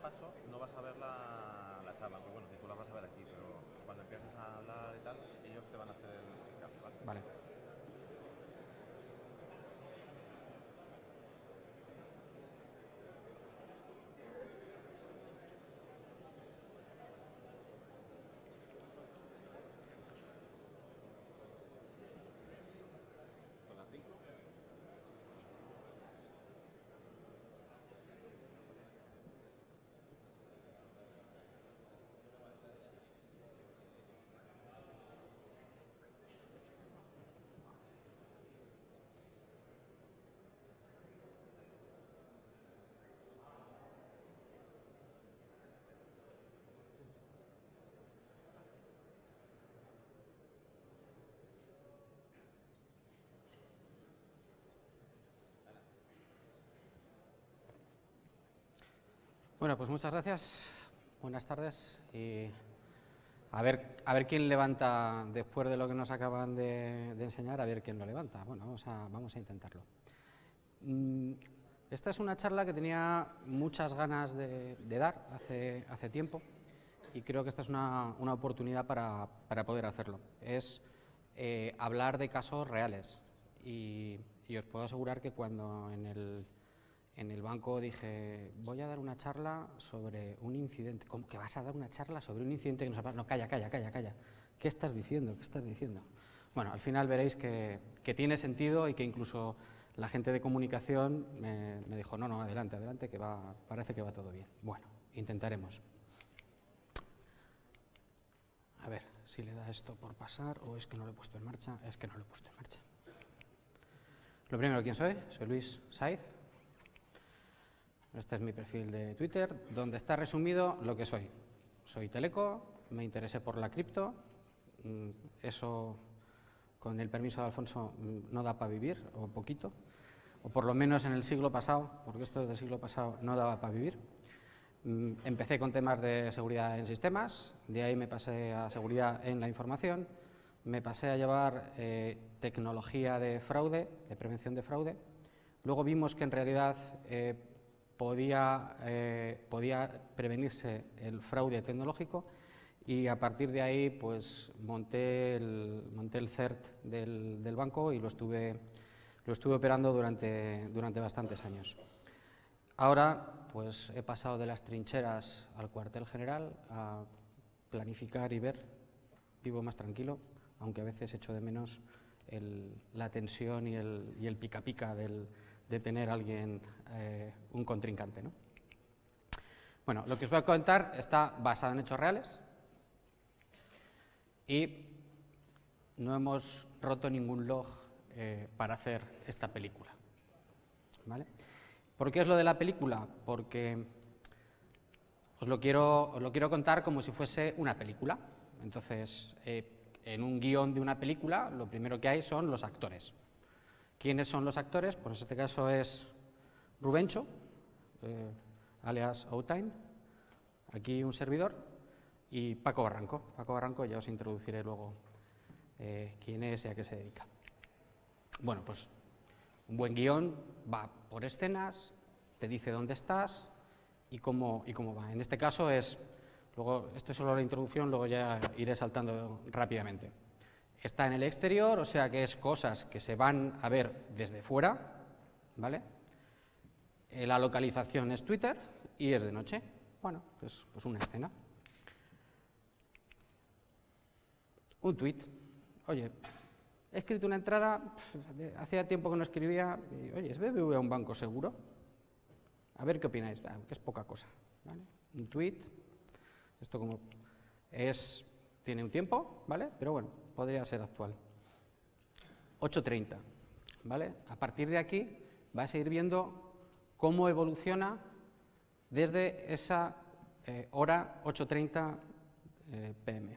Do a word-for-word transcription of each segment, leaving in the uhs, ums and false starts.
paso no vas a ver la, la charla, aunque bueno, si tú la vas a ver aquí, pero cuando empieces a hablar y tal, ellos te van a hacer el, el cambio, ¿vale? Vale. Con las cinco. Bueno, pues muchas gracias. Buenas tardes. Y a ver, a ver quién levanta, después de lo que nos acaban de, de enseñar, a ver quién lo levanta. Bueno, vamos a, vamos a intentarlo. Esta es una charla que tenía muchas ganas de, de dar hace, hace tiempo y creo que esta es una, una oportunidad para, para poder hacerlo. Es eh, hablar de casos reales y, y os puedo asegurar que cuando en el, en el banco dije voy a dar una charla sobre un incidente, ¿cómo que vas a dar una charla sobre un incidente que nos ha pasado? No, calla, calla, calla, calla. ¿Qué estás diciendo? ¿Qué estás diciendo? Bueno, al final veréis que, que tiene sentido y que incluso la gente de comunicación me, me dijo, no, no, adelante, adelante, que va, parece que va todo bien. Bueno, intentaremos. A ver si le da esto por pasar o es que no lo he puesto en marcha. Es que no lo he puesto en marcha. Lo primero, ¿quién soy? Soy Luis Saiz. Este es mi perfil de Twitter, donde está resumido lo que soy. Soy teleco, me interesé por la cripto, eso, con el permiso de Alfonso, no da para vivir, o poquito, o por lo menos en el siglo pasado, porque esto es del siglo pasado, no daba para vivir. Empecé con temas de seguridad en sistemas, de ahí me pasé a seguridad en la información, me pasé a llevar eh, tecnología de fraude, de prevención de fraude. Luego vimos que en realidad eh, podía, eh, podía prevenirse el fraude tecnológico y a partir de ahí pues monté el, monté el C E R T del, del banco y lo estuve, lo estuve operando durante, durante bastantes años. Ahora pues he pasado de las trincheras al cuartel general a planificar y ver, vivo más tranquilo, aunque a veces echo de menos el, la tensión y el, y el pica pica del, de tener a alguien, eh, un contrincante, ¿no? Bueno, lo que os voy a contar está basado en hechos reales y no hemos roto ningún log eh, para hacer esta película, ¿vale? ¿Por qué es lo de la película? Porque os lo quiero, os lo quiero contar como si fuese una película. Entonces, eh, en un guión de una película, lo primero que hay son los actores. ¿Quiénes son los actores? Pues en este caso es Rubencho, eh, alias Outtime, aquí un servidor, y Paco Barranco. Paco Barranco, ya os introduciré luego eh, quién es y a qué se dedica. Bueno, pues un buen guión va por escenas, te dice dónde estás y cómo, y cómo va. En este caso es, luego, esto es solo la introducción, luego ya iré saltando rápidamente. Está en el exterior, o sea que es cosas que se van a ver desde fuera, ¿vale? Eh, la localización es Twitter y es de noche. Bueno, pues, pues una escena. Un tweet. Oye, he escrito una entrada, hacía tiempo que no escribía, y, oye, ¿es B B V A un banco seguro? A ver qué opináis, que es poca cosa, ¿vale? Un tweet, esto como es, tiene un tiempo, ¿vale? Pero bueno, podría ser actual. ocho treinta, ¿vale? A partir de aquí vais a ir viendo cómo evoluciona desde esa eh, hora ocho treinta eh, p m.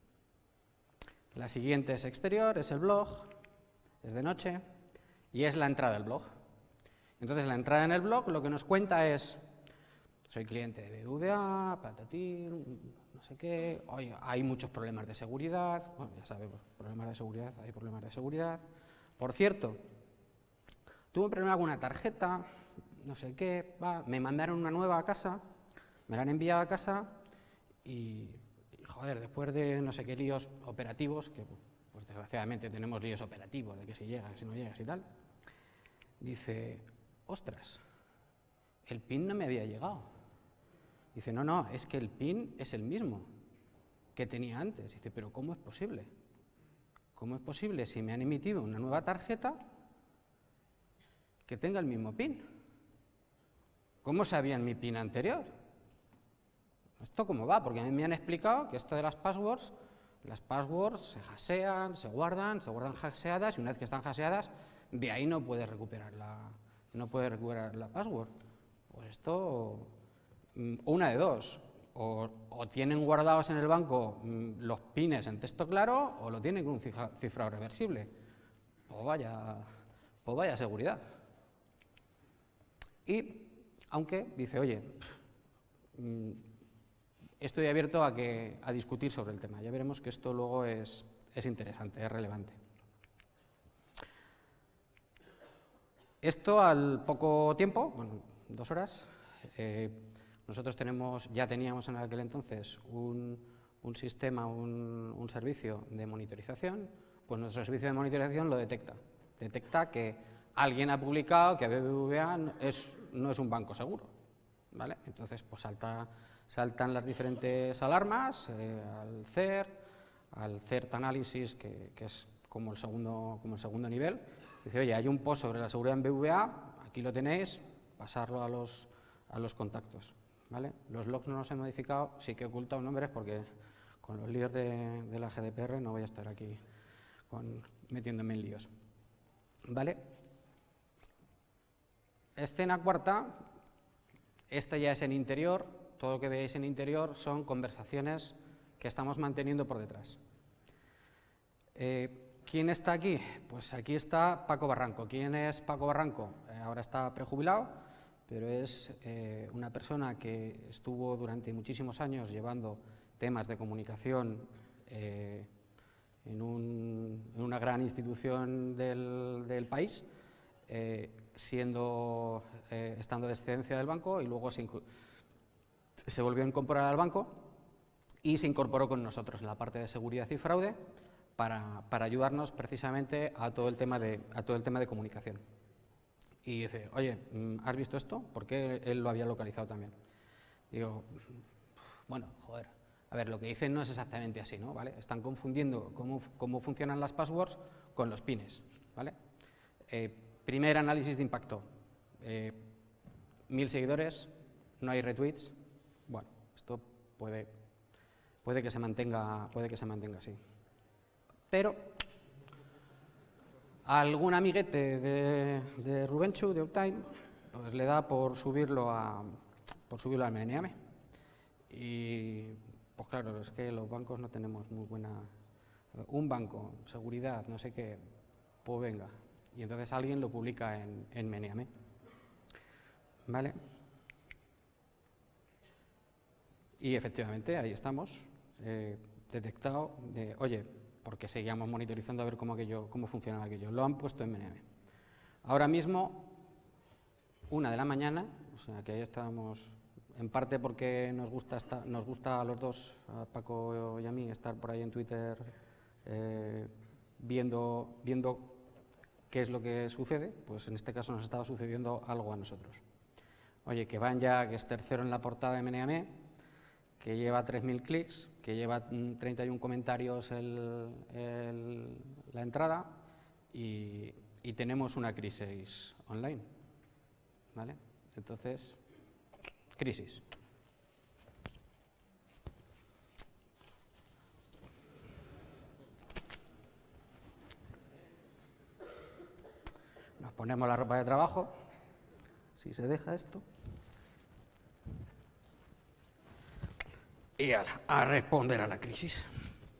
La siguiente es exterior, es el blog, es de noche y es la entrada del blog. Entonces la entrada en el blog lo que nos cuenta es: soy cliente de B B V A, patatín, no sé qué, oye, hay muchos problemas de seguridad, bueno, ya sabemos, problemas de seguridad, hay problemas de seguridad. Por cierto, tuve un problema con una tarjeta, no sé qué, va, me mandaron una nueva a casa, Me la han enviado a casa y, y, joder, después de no sé qué líos operativos, que pues desgraciadamente tenemos líos operativos, de que si llegas, si no llegas y tal, dice, ostras, el PIN no me había llegado. Dice, no, no, es que el PIN es el mismo que tenía antes. Dice, pero ¿cómo es posible? ¿Cómo es posible si me han emitido una nueva tarjeta que tenga el mismo PIN? ¿Cómo sabían mi PIN anterior? ¿Esto cómo va? Porque a mí me han explicado que esto de las passwords, las passwords se hasean, se guardan, se guardan haseadas y una vez que están haseadas, de ahí no puedes recuperar la, no puedes recuperar la password. Pues esto, una de dos, o, o tienen guardados en el banco mmm, los pines en texto claro o lo tienen con un cifra, cifrado reversible. Pues vaya, pues vaya seguridad. Y aunque dice, oye, mmm, estoy abierto a, que, a discutir sobre el tema. Ya veremos que esto luego es, es interesante, es relevante. Esto al poco tiempo, bueno, dos horas, eh, nosotros tenemos, ya teníamos en aquel entonces un, un sistema, un, un servicio de monitorización, pues nuestro servicio de monitorización lo detecta. Detecta que alguien ha publicado que B B V A no es, no es un banco seguro, ¿vale? Entonces, pues salta, saltan las diferentes alarmas eh, al C E R T, al C E R T Analysis, que, que es como el, segundo, como el segundo nivel. Dice, oye, hay un post sobre la seguridad en B B V A, aquí lo tenéis, pasarlo a los, a los contactos, ¿vale? Los logs no los he modificado, sí que he ocultado nombres porque con los líos de, de la G D P R no voy a estar aquí con, metiéndome en líos, ¿vale? Escena cuarta, esta ya es en interior, todo lo que veáis en interior son conversaciones que estamos manteniendo por detrás. Eh, ¿Quién está aquí? Pues aquí está Paco Barranco. ¿Quién es Paco Barranco? Eh, ahora está prejubilado, pero es eh, una persona que estuvo durante muchísimos años llevando temas de comunicación eh, en, un, en una gran institución del, del país, eh, siendo, eh, estando de excedencia del banco, y luego se, se volvió a incorporar al banco y se incorporó con nosotros en la parte de seguridad y fraude para, para ayudarnos precisamente a todo, el tema de, a todo el tema de comunicación. Y dice, oye, ¿has visto esto? Porque él lo había localizado también. Digo, bueno, joder, a ver, lo que dicen no es exactamente así, ¿no? ¿Vale? Están confundiendo cómo, cómo funcionan las passwords con los pines, ¿vale? Eh, primer análisis de impacto. Eh, mil seguidores, no hay retweets. Bueno, esto puede, puede que se mantenga, puede que se mantenga así. Pero a algún amiguete de, de Rubenchu, de Uptime, pues le da por subirlo a por subirlo al M N A M. Y pues claro, es que los bancos no tenemos muy buena... Un banco, seguridad, no sé qué, pues venga. Y entonces alguien lo publica en, en M N A M. ¿Vale? Y efectivamente, ahí estamos, eh, detectado de, oye, porque seguíamos monitorizando a ver cómo, aquello, cómo funcionaba aquello. Lo han puesto en M N A M. Ahora mismo, una de la mañana, o sea que ahí estábamos, en parte porque nos gusta, esta, nos gusta a los dos, a Paco y a mí, estar por ahí en Twitter eh, viendo, viendo qué es lo que sucede, pues en este caso nos estaba sucediendo algo a nosotros. Oye, que van ya, que es tercero en la portada de M N A M, que lleva tres mil clics, que lleva treinta y uno comentarios el, el, la entrada y, y tenemos una crisis online, ¿vale? Entonces, crisis. Nos ponemos la ropa de trabajo, si se deja esto. Y a, a responder a la crisis.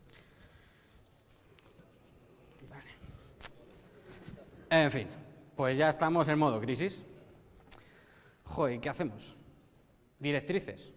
Vale. En fin, pues ya estamos en modo crisis. Joder, ¿qué hacemos? Directrices.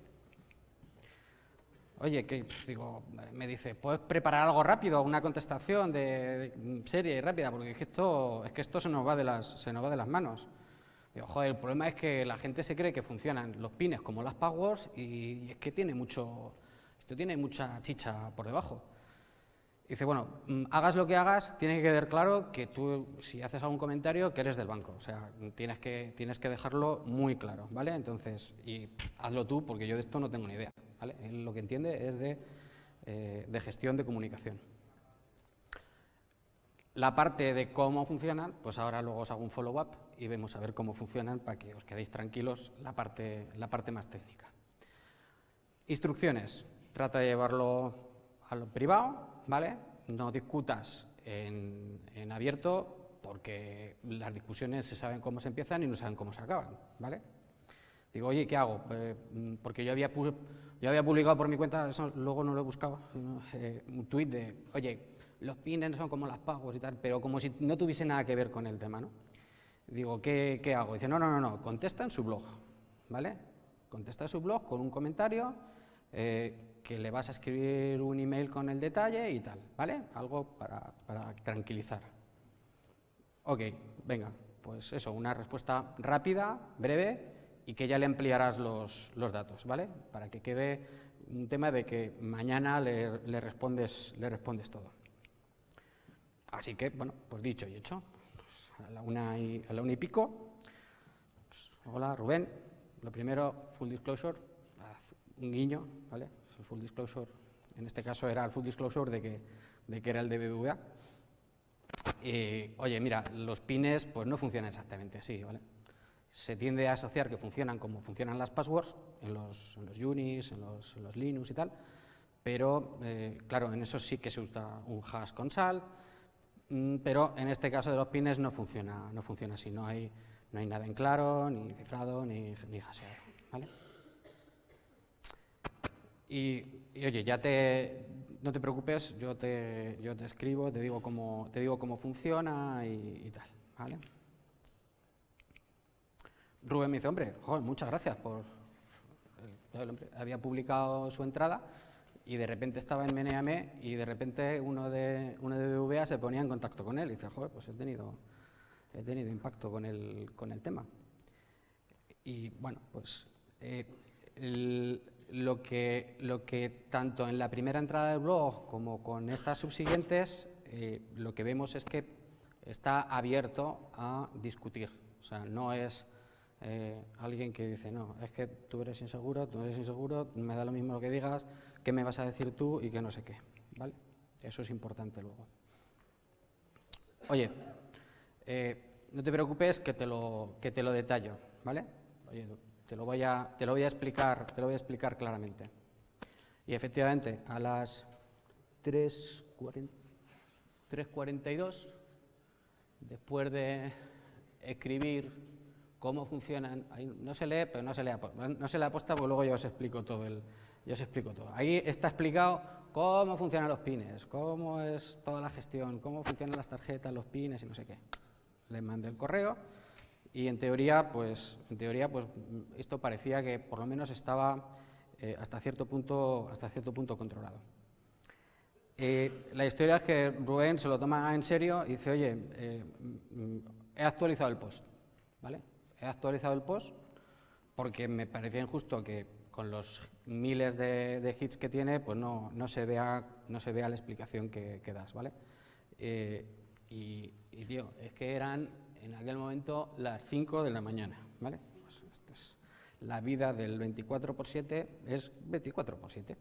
Oye, que digo, me dice, ¿puedes preparar algo rápido, una contestación de, de seria y rápida? Porque es que esto, es que esto se nos va de las, se nos va de las manos. Digo, joder, el problema es que la gente se cree que funcionan los pines como las passwords y, y es que tiene mucho, esto tiene mucha chicha por debajo. Dice, bueno, hagas lo que hagas, tiene que quedar claro que tú, si haces algún comentario, que eres del banco. O sea, tienes que, tienes que dejarlo muy claro, ¿vale? Entonces, y pff, hazlo tú, porque yo de esto no tengo ni idea, ¿vale? Él lo que entiende es de, eh, de gestión de comunicación. La parte de cómo funcionan, pues ahora luego os hago un follow-up y vemos a ver cómo funcionan para que os quedéis tranquilos la parte, la parte más técnica. Instrucciones. Trata de llevarlo a lo privado, ¿vale? No discutas en, en abierto porque las discusiones se saben cómo se empiezan y no saben cómo se acaban, ¿vale? Digo, oye, ¿qué hago? Eh, porque yo había, yo había publicado por mi cuenta, eso luego no lo he buscado, eh, un tuit de, oye, los pines son como las passwords y tal, pero como si no tuviese nada que ver con el tema, ¿no? Digo, ¿qué, qué hago? Dice, no, no, no, no, contesta en su blog, ¿vale? Contesta en su blog con un comentario, eh, que le vas a escribir un email con el detalle y tal, ¿vale? Algo para, para tranquilizar. Ok, venga, pues eso, una respuesta rápida, breve y que ya le ampliarás los, los datos, ¿vale? Para que quede un tema de que mañana le, le, respondes, le respondes todo. Así que, bueno, pues dicho y hecho, pues a, la una y, a la una y pico, pues, hola Rubén, lo primero, full disclosure, un guiño, ¿vale? El full disclosure, en este caso era el full disclosure de que, de que era el de B B V A. Eh, oye, mira, los pines pues no funcionan exactamente así, ¿vale? Se tiende a asociar que funcionan como funcionan las passwords en los, en los Unix, en los, en los Linux y tal, pero eh, claro, en eso sí que se usa un hash consult, mmm, pero en este caso de los pines no funciona, no funciona así, no hay, no hay nada en claro, ni cifrado, ni, ni hasheado, ¿vale? Y, y oye, ya te, no te preocupes, yo te, yo te escribo, te digo cómo, te digo cómo funciona y, y tal, ¿vale? Rubén me dice, hombre, joder, muchas gracias por... El hombre había publicado su entrada y de repente estaba en Meneame y de repente uno de, uno de B B V A se ponía en contacto con él y dice, joder, pues he tenido, he tenido impacto con el, con el tema. Y bueno, pues eh, el, lo, que, lo que tanto en la primera entrada del blog como con estas subsiguientes, eh, lo que vemos es que está abierto a discutir. O sea, no es eh, alguien que dice, no, es que tú eres inseguro, tú eres inseguro, me da lo mismo lo que digas, qué me vas a decir tú y que no sé qué, ¿vale? Eso es importante luego. Oye, eh, no te preocupes que te lo, que te lo detallo, ¿vale? Oye, te lo voy a, te lo voy a explicar, te lo voy a explicar claramente. Y efectivamente, a las tres cuarenta y dos, después de escribir cómo funcionan, ahí no se lee, pero no se lee, no se lee aposta, porque luego yo os explico todo el, yo os explico todo. Ahí está explicado cómo funcionan los pines, cómo es toda la gestión, cómo funcionan las tarjetas, los pines y no sé qué. Les mandé el correo. Y en teoría, pues, en teoría, pues, esto parecía que por lo menos estaba eh, hasta cierto punto, hasta cierto punto controlado. Eh, la historia es que Rubén se lo toma en serio y dice, oye, eh, he actualizado el post, ¿vale? He actualizado el post porque me parecía injusto que con los miles de, de hits que tiene, pues no, no se vea, no se vea la explicación que, que das, ¿vale? Eh, y, y, tío, es que eran en aquel momento las cinco de la mañana, ¿vale? Pues esta es la vida del veinticuatro por siete, es veinticuatro por siete.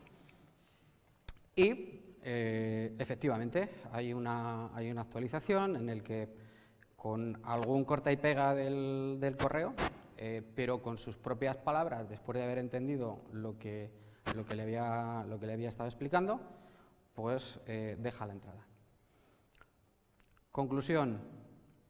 Y eh, efectivamente hay una, hay una actualización en el que con algún corta y pega del, del correo, eh, pero con sus propias palabras, después de haber entendido lo que, lo que, le, había, lo que le había estado explicando, pues eh, deja la entrada. Conclusión.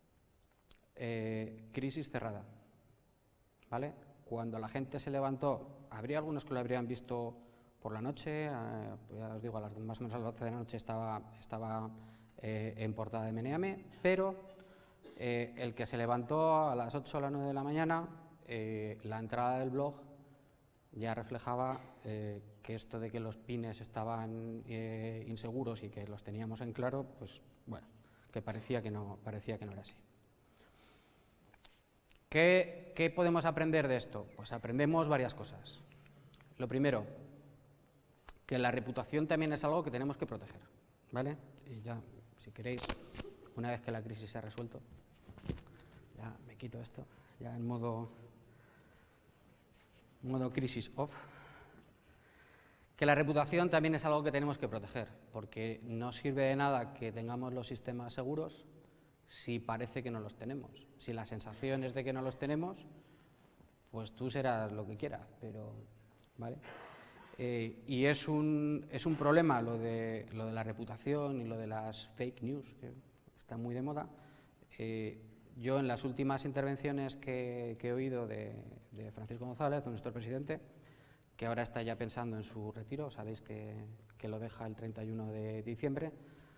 Eh, crisis cerrada, ¿vale? Cuando la gente se levantó, habría algunos que lo habrían visto por la noche, eh, ya os digo, a las, más o menos a las doce de la noche estaba, estaba eh, en portada de Meneame, pero eh, el que se levantó a las ocho o las nueve de la mañana, eh, la entrada del blog ya reflejaba eh, que esto de que los pines estaban eh, inseguros y que los teníamos en claro, pues bueno, que parecía que no, parecía que no era así. ¿Qué, ¿Qué podemos aprender de esto? Pues aprendemos varias cosas. Lo primero, que la reputación también es algo que tenemos que proteger, ¿vale? Y ya, si queréis, una vez que la crisis se ha resuelto, ya me quito esto, ya en modo, modo crisis off. Que la reputación también es algo que tenemos que proteger, porque no sirve de nada que tengamos los sistemas seguros si parece que no los tenemos. Si la sensación es de que no los tenemos, pues tú serás lo que quieras, pero, ¿vale? Eh, y es un, es un problema lo de, lo de la reputación y lo de las fake news, que está muy de moda. Eh, yo en las últimas intervenciones que, que he oído de, de Francisco González, de nuestro presidente, que ahora está ya pensando en su retiro, sabéis que, que lo deja el treinta y uno de diciembre,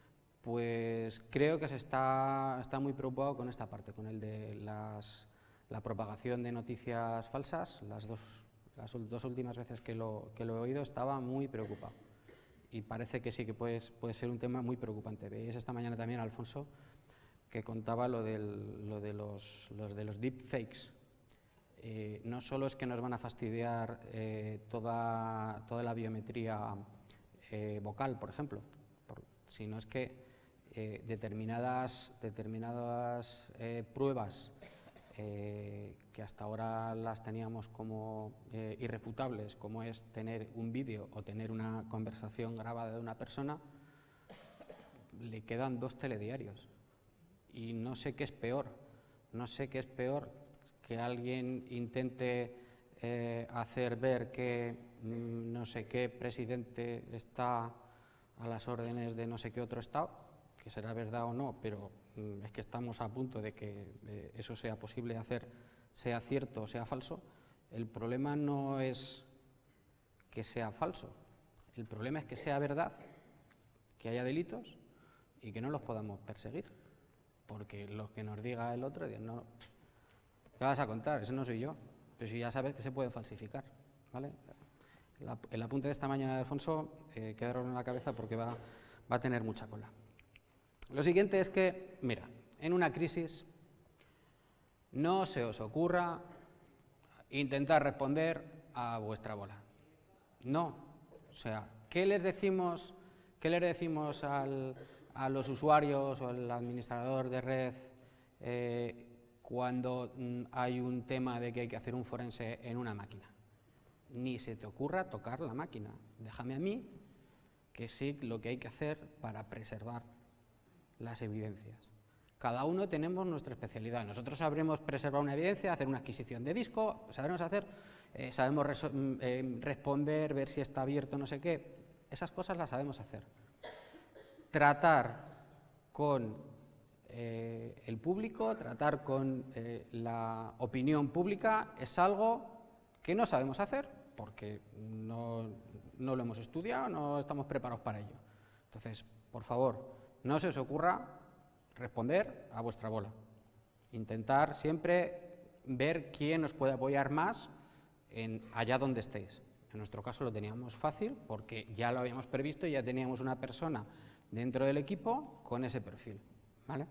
pues creo que se está, está muy preocupado con esta parte, con el de las, la propagación de noticias falsas. Las dos, las dos últimas veces que lo, que lo he oído estaba muy preocupado y parece que sí que puede, puede ser un tema muy preocupante. Veis esta mañana también a Alfonso que contaba lo, del, lo de los, los, de los deepfakes. Eh, no solo es que nos van a fastidiar eh, toda, toda la biometría eh, vocal, por ejemplo, por, sino es que eh, determinadas, determinadas eh, pruebas eh, que hasta ahora las teníamos como eh, irrefutables, como es tener un vídeo o tener una conversación grabada de una persona, le quedan dos telediarios. Y no sé qué es peor, no sé qué es peor que alguien intente eh, hacer ver que mmm, no sé qué presidente está a las órdenes de no sé qué otro Estado, que será verdad o no, pero mmm, es que estamos a punto de que eh, eso sea posible hacer, sea cierto o sea falso. El problema no es que sea falso, el problema es que sea verdad, que haya delitos y que no los podamos perseguir, porque lo que nos diga el otro, no, ¿qué vas a contar? Eso no soy yo, pero si ya sabes que se puede falsificar, ¿vale? La, el apunte de esta mañana de Alfonso, eh, quedaros en la cabeza porque va, va a tener mucha cola. Lo siguiente es que, mira, en una crisis no se os ocurra intentar responder a vuestra bola. No, o sea, ¿qué les decimos, qué les decimos al, a los usuarios o al administrador de red eh, cuando mm, hay un tema de que hay que hacer un forense en una máquina? Ni se te ocurra tocar la máquina. Déjame a mí que sé lo que hay que hacer para preservar las evidencias. Cada uno tenemos nuestra especialidad. Nosotros sabremos preservar una evidencia, hacer una adquisición de disco, sabremos hacer, eh, sabemos eh, responder, ver si está abierto, no sé qué. Esas cosas las sabemos hacer. Tratar con eh, el público, tratar con eh, la opinión pública es algo que no sabemos hacer porque no, no lo hemos estudiado, no estamos preparados para ello. Entonces, por favor, no se os ocurra responder a vuestra bola. Intentar siempre ver quién os puede apoyar más en allá donde estéis. En nuestro caso lo teníamos fácil porque ya lo habíamos previsto y ya teníamos una persona dentro del equipo con ese perfil, ¿vale?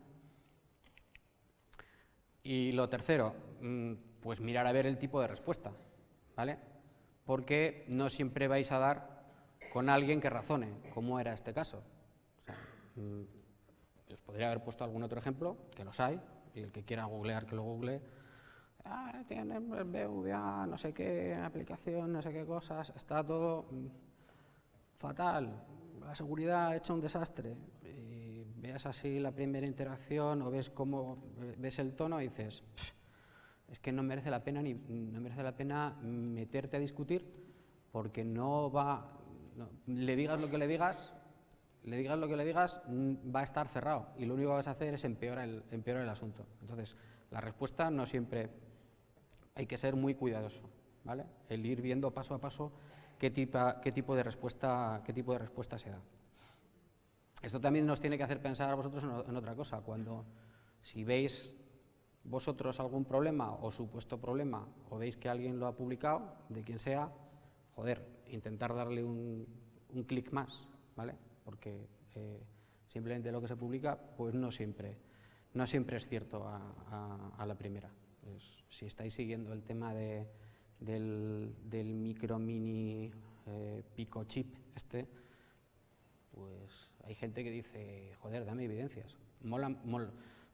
Y lo tercero, pues mirar a ver el tipo de respuesta, ¿vale? Porque no siempre vais a dar con alguien que razone, como era este caso. O sea, os podría haber puesto algún otro ejemplo, que los hay, y el que quiera googlear, que lo google. Ah, tiene el B V A, no sé qué aplicación, no sé qué cosas, está todo fatal, la seguridad ha hecho un desastre. Y veas así la primera interacción o ves cómo ves el tono y dices, es que no merece la pena ni no merece la pena meterte a discutir porque no va, no, le digas lo que le digas, le digas lo que le digas, va a estar cerrado y lo único que vas a hacer es empeorar el, empeorar el asunto. Entonces, la respuesta no siempre, hay que ser muy cuidadoso, ¿vale? El ir viendo paso a paso qué tipo, qué tipo de respuesta, qué tipo de respuesta se da. Esto también nos tiene que hacer pensar a vosotros en, en otra cosa. Cuando, si veis vosotros algún problema o supuesto problema o veis que alguien lo ha publicado, de quien sea, joder, intentar darle un, un clic más, ¿vale? Porque eh, simplemente lo que se publica pues no siempre, no siempre es cierto a, a, a la primera. es, si estáis siguiendo el tema de, del, del micro mini eh, pico chip este, pues hay gente que dice, joder, dame evidencias. Mola, mola.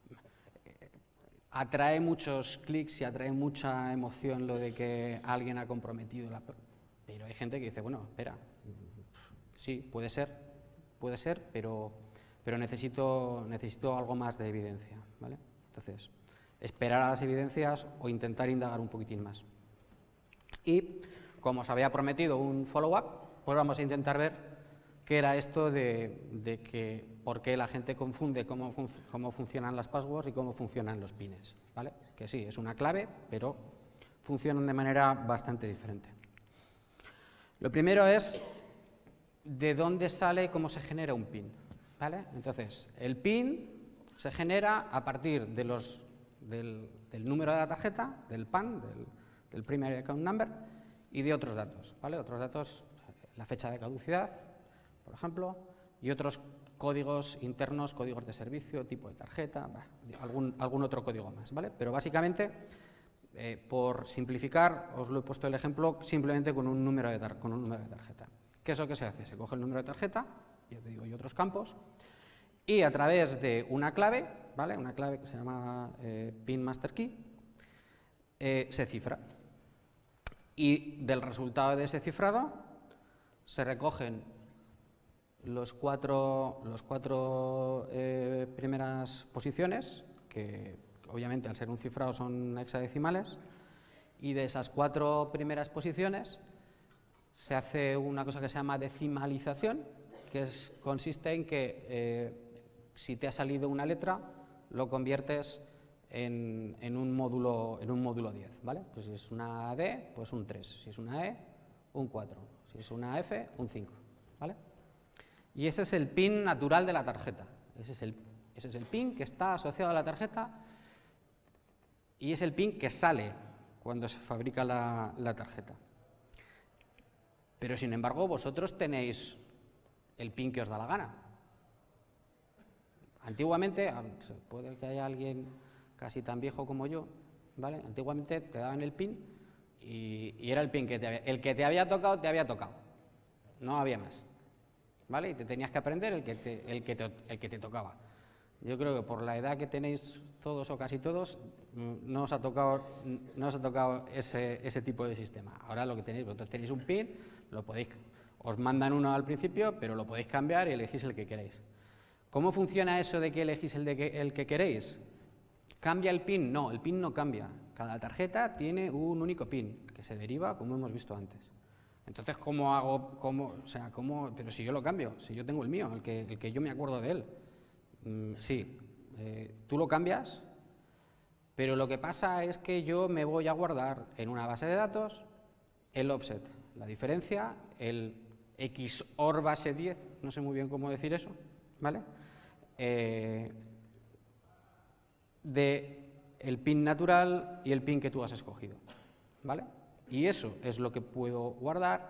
Atrae muchos clics y atrae mucha emoción lo de que alguien ha comprometido la... Pero hay gente que dice, bueno, espera, sí, puede ser, puede ser, pero, pero necesito, necesito algo más de evidencia, ¿vale? Entonces, esperar a las evidencias o intentar indagar un poquitín más. Y, como os había prometido un follow-up, pues vamos a intentar ver qué era esto de, de que por qué la gente confunde cómo, fun cómo funcionan las passwords y cómo funcionan los pines, ¿vale? Que sí, es una clave, pero funcionan de manera bastante diferente. Lo primero es de dónde sale, cómo se genera un pin, ¿vale? Entonces, el pin se genera a partir de los, del, del número de la tarjeta, del P A N, del, del Primary Account Number, y de otros datos, ¿vale? Otros datos, la fecha de caducidad, por ejemplo, y otros códigos internos, códigos de servicio, tipo de tarjeta, bah, algún, algún otro código más, ¿vale? Pero básicamente, eh, por simplificar, os lo he puesto el ejemplo simplemente con un número de, tar con un número de tarjeta. ¿Qué es lo que se hace? Se coge el número de tarjeta, ya te digo, y otros campos, y a través de una clave, ¿vale? Una clave que se llama eh, PIN Master Key, eh, se cifra. Y del resultado de ese cifrado se recogen los cuatro, los cuatro eh, primeras posiciones, que obviamente al ser un cifrado son hexadecimales, y de esas cuatro primeras posiciones se hace una cosa que se llama decimalización, que es, consiste en que eh, si te ha salido una letra, lo conviertes en, en, un módulo, en un módulo diez, ¿vale? Pues si es una D, pues un tres, si es una E, un cuatro, si es una F, un cinco, ¿vale? Y ese es el pin natural de la tarjeta, ese es el, ese es el pin que está asociado a la tarjeta y es el pin que sale cuando se fabrica la, la tarjeta. Pero sin embargo vosotros tenéis el pin que os da la gana. Antiguamente, puede que haya alguien casi tan viejo como yo, ¿vale? Antiguamente te daban el pin y, y era el pin que te había, el que te había tocado, te había tocado, no había más. ¿Vale? Y te tenías que aprender el que te, el, que te, el que te tocaba. Yo creo que por la edad que tenéis todos o casi todos, no os ha tocado, no os ha tocado ese, ese tipo de sistema. Ahora lo que tenéis, vosotros tenéis un pin, lo podéis, os mandan uno al principio, pero lo podéis cambiar y elegís el que queréis. ¿Cómo funciona eso de que elegís el, de que, el que queréis? ¿Cambia el pin? No, el pin no cambia. Cada tarjeta tiene un único pin, que se deriva como hemos visto antes. Entonces, ¿cómo hago? Cómo, o sea, ¿cómo? Pero si yo lo cambio, si yo tengo el mío, el que, el que yo me acuerdo de él. Mm, sí, eh, tú lo cambias, pero lo que pasa es que yo me voy a guardar en una base de datos el offset, la diferencia, el X O R base diez, no sé muy bien cómo decir eso, ¿vale? Eh, de el pin natural y el pin que tú has escogido, ¿vale? Y eso es lo que puedo guardar,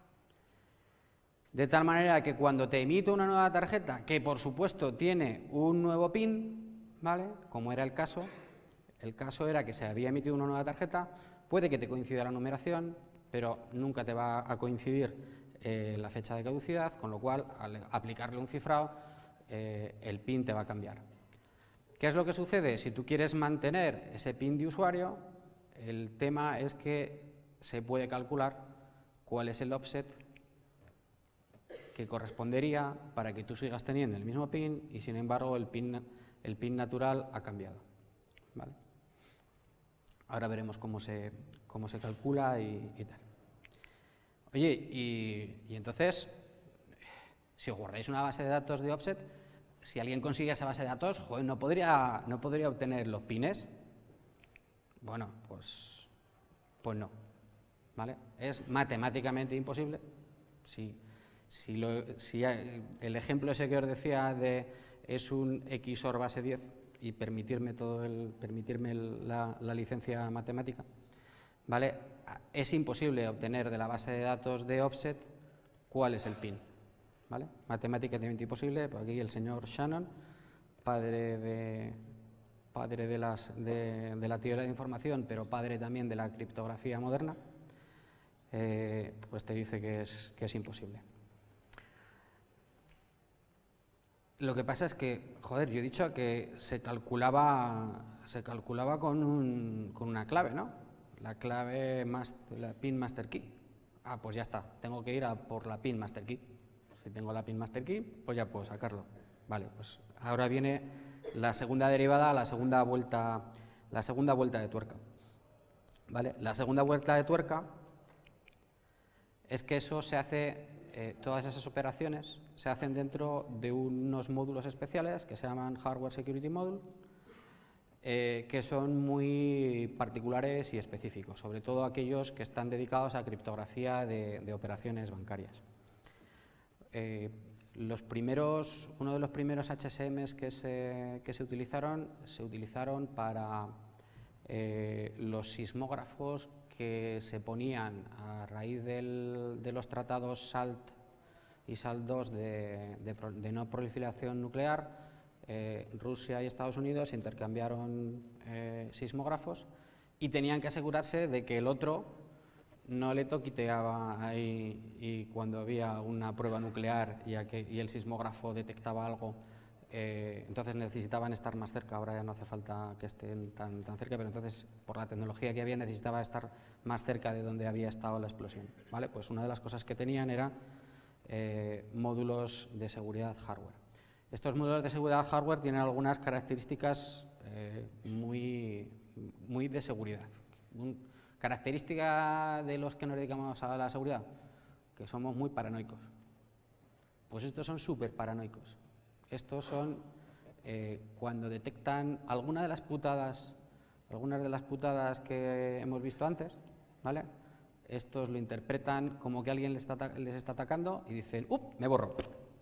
de tal manera que cuando te emito una nueva tarjeta, que por supuesto tiene un nuevo pin, ¿vale? Como era el caso, el caso era que se había emitido una nueva tarjeta, puede que te coincida la numeración, pero nunca te va a coincidir eh, la fecha de caducidad, con lo cual al aplicarle un cifrado, eh, el pin te va a cambiar. ¿Qué es lo que sucede? Si tú quieres mantener ese pin de usuario, el tema es que se puede calcular cuál es el offset que correspondería para que tú sigas teniendo el mismo pin y sin embargo el pin, el pin natural ha cambiado, ¿vale? Ahora veremos cómo se, cómo se calcula y, y tal. Oye, y, y entonces, si os guardáis una base de datos de offset, si alguien consigue esa base de datos, joder, ¿no podría, no podría obtener los pines? Bueno, pues, pues no. ¿Vale? Es matemáticamente imposible. Si, si, lo, si el ejemplo ese que os decía de es un X O R base diez y permitirme todo el, permitirme el, la, la licencia matemática, ¿vale? Es imposible obtener de la base de datos de offset cuál es el pin, ¿vale? Matemáticamente imposible. Por aquí el señor Shannon, padre de padre de, las, de, de la teoría de información, pero padre también de la criptografía moderna, eh, pues te dice que es, que es imposible. Lo que pasa es que, joder, yo he dicho que se calculaba, se calculaba con, un, con una clave, ¿no? La clave, más, la pin master key. Ah, pues ya está, tengo que ir a por la pin master key. Si tengo la pin master key, pues ya puedo sacarlo. Vale, pues ahora viene la segunda derivada, la segunda vuelta, la segunda vuelta de tuerca. ¿Vale? La segunda vuelta de tuerca es que eso se hace, eh, todas esas operaciones se hacen dentro de unos módulos especiales que se llaman Hardware Security Module, eh, que son muy particulares y específicos, sobre todo aquellos que están dedicados a criptografía de, de operaciones bancarias. Eh, los primeros, uno de los primeros H S Ms que se, que se utilizaron, se utilizaron para eh, los sismógrafos que se ponían a raíz del, de los tratados SALT y SALT dos de, de, de no proliferación nuclear. eh, Rusia y Estados Unidos intercambiaron eh, sismógrafos y tenían que asegurarse de que el otro no le toquiteaba ahí, y cuando había una prueba nuclear y, aquel, y el sismógrafo detectaba algo, eh, entonces necesitaban estar más cerca. Ahora ya no hace falta que estén tan, tan cerca, pero entonces por la tecnología que había necesitaba estar más cerca de donde había estado la explosión. ¿Vale? Pues una de las cosas que tenían era eh, módulos de seguridad hardware. Estos módulos de seguridad hardware tienen algunas características eh, muy, muy de seguridad. Un, Característica de los que nos dedicamos a la seguridad, que somos muy paranoicos. Pues estos son súper paranoicos. Estos son eh, cuando detectan alguna de las putadas, algunas de las putadas que hemos visto antes, ¿vale? Estos lo interpretan como que alguien les está, les está atacando y dicen, ¡up! Me borro.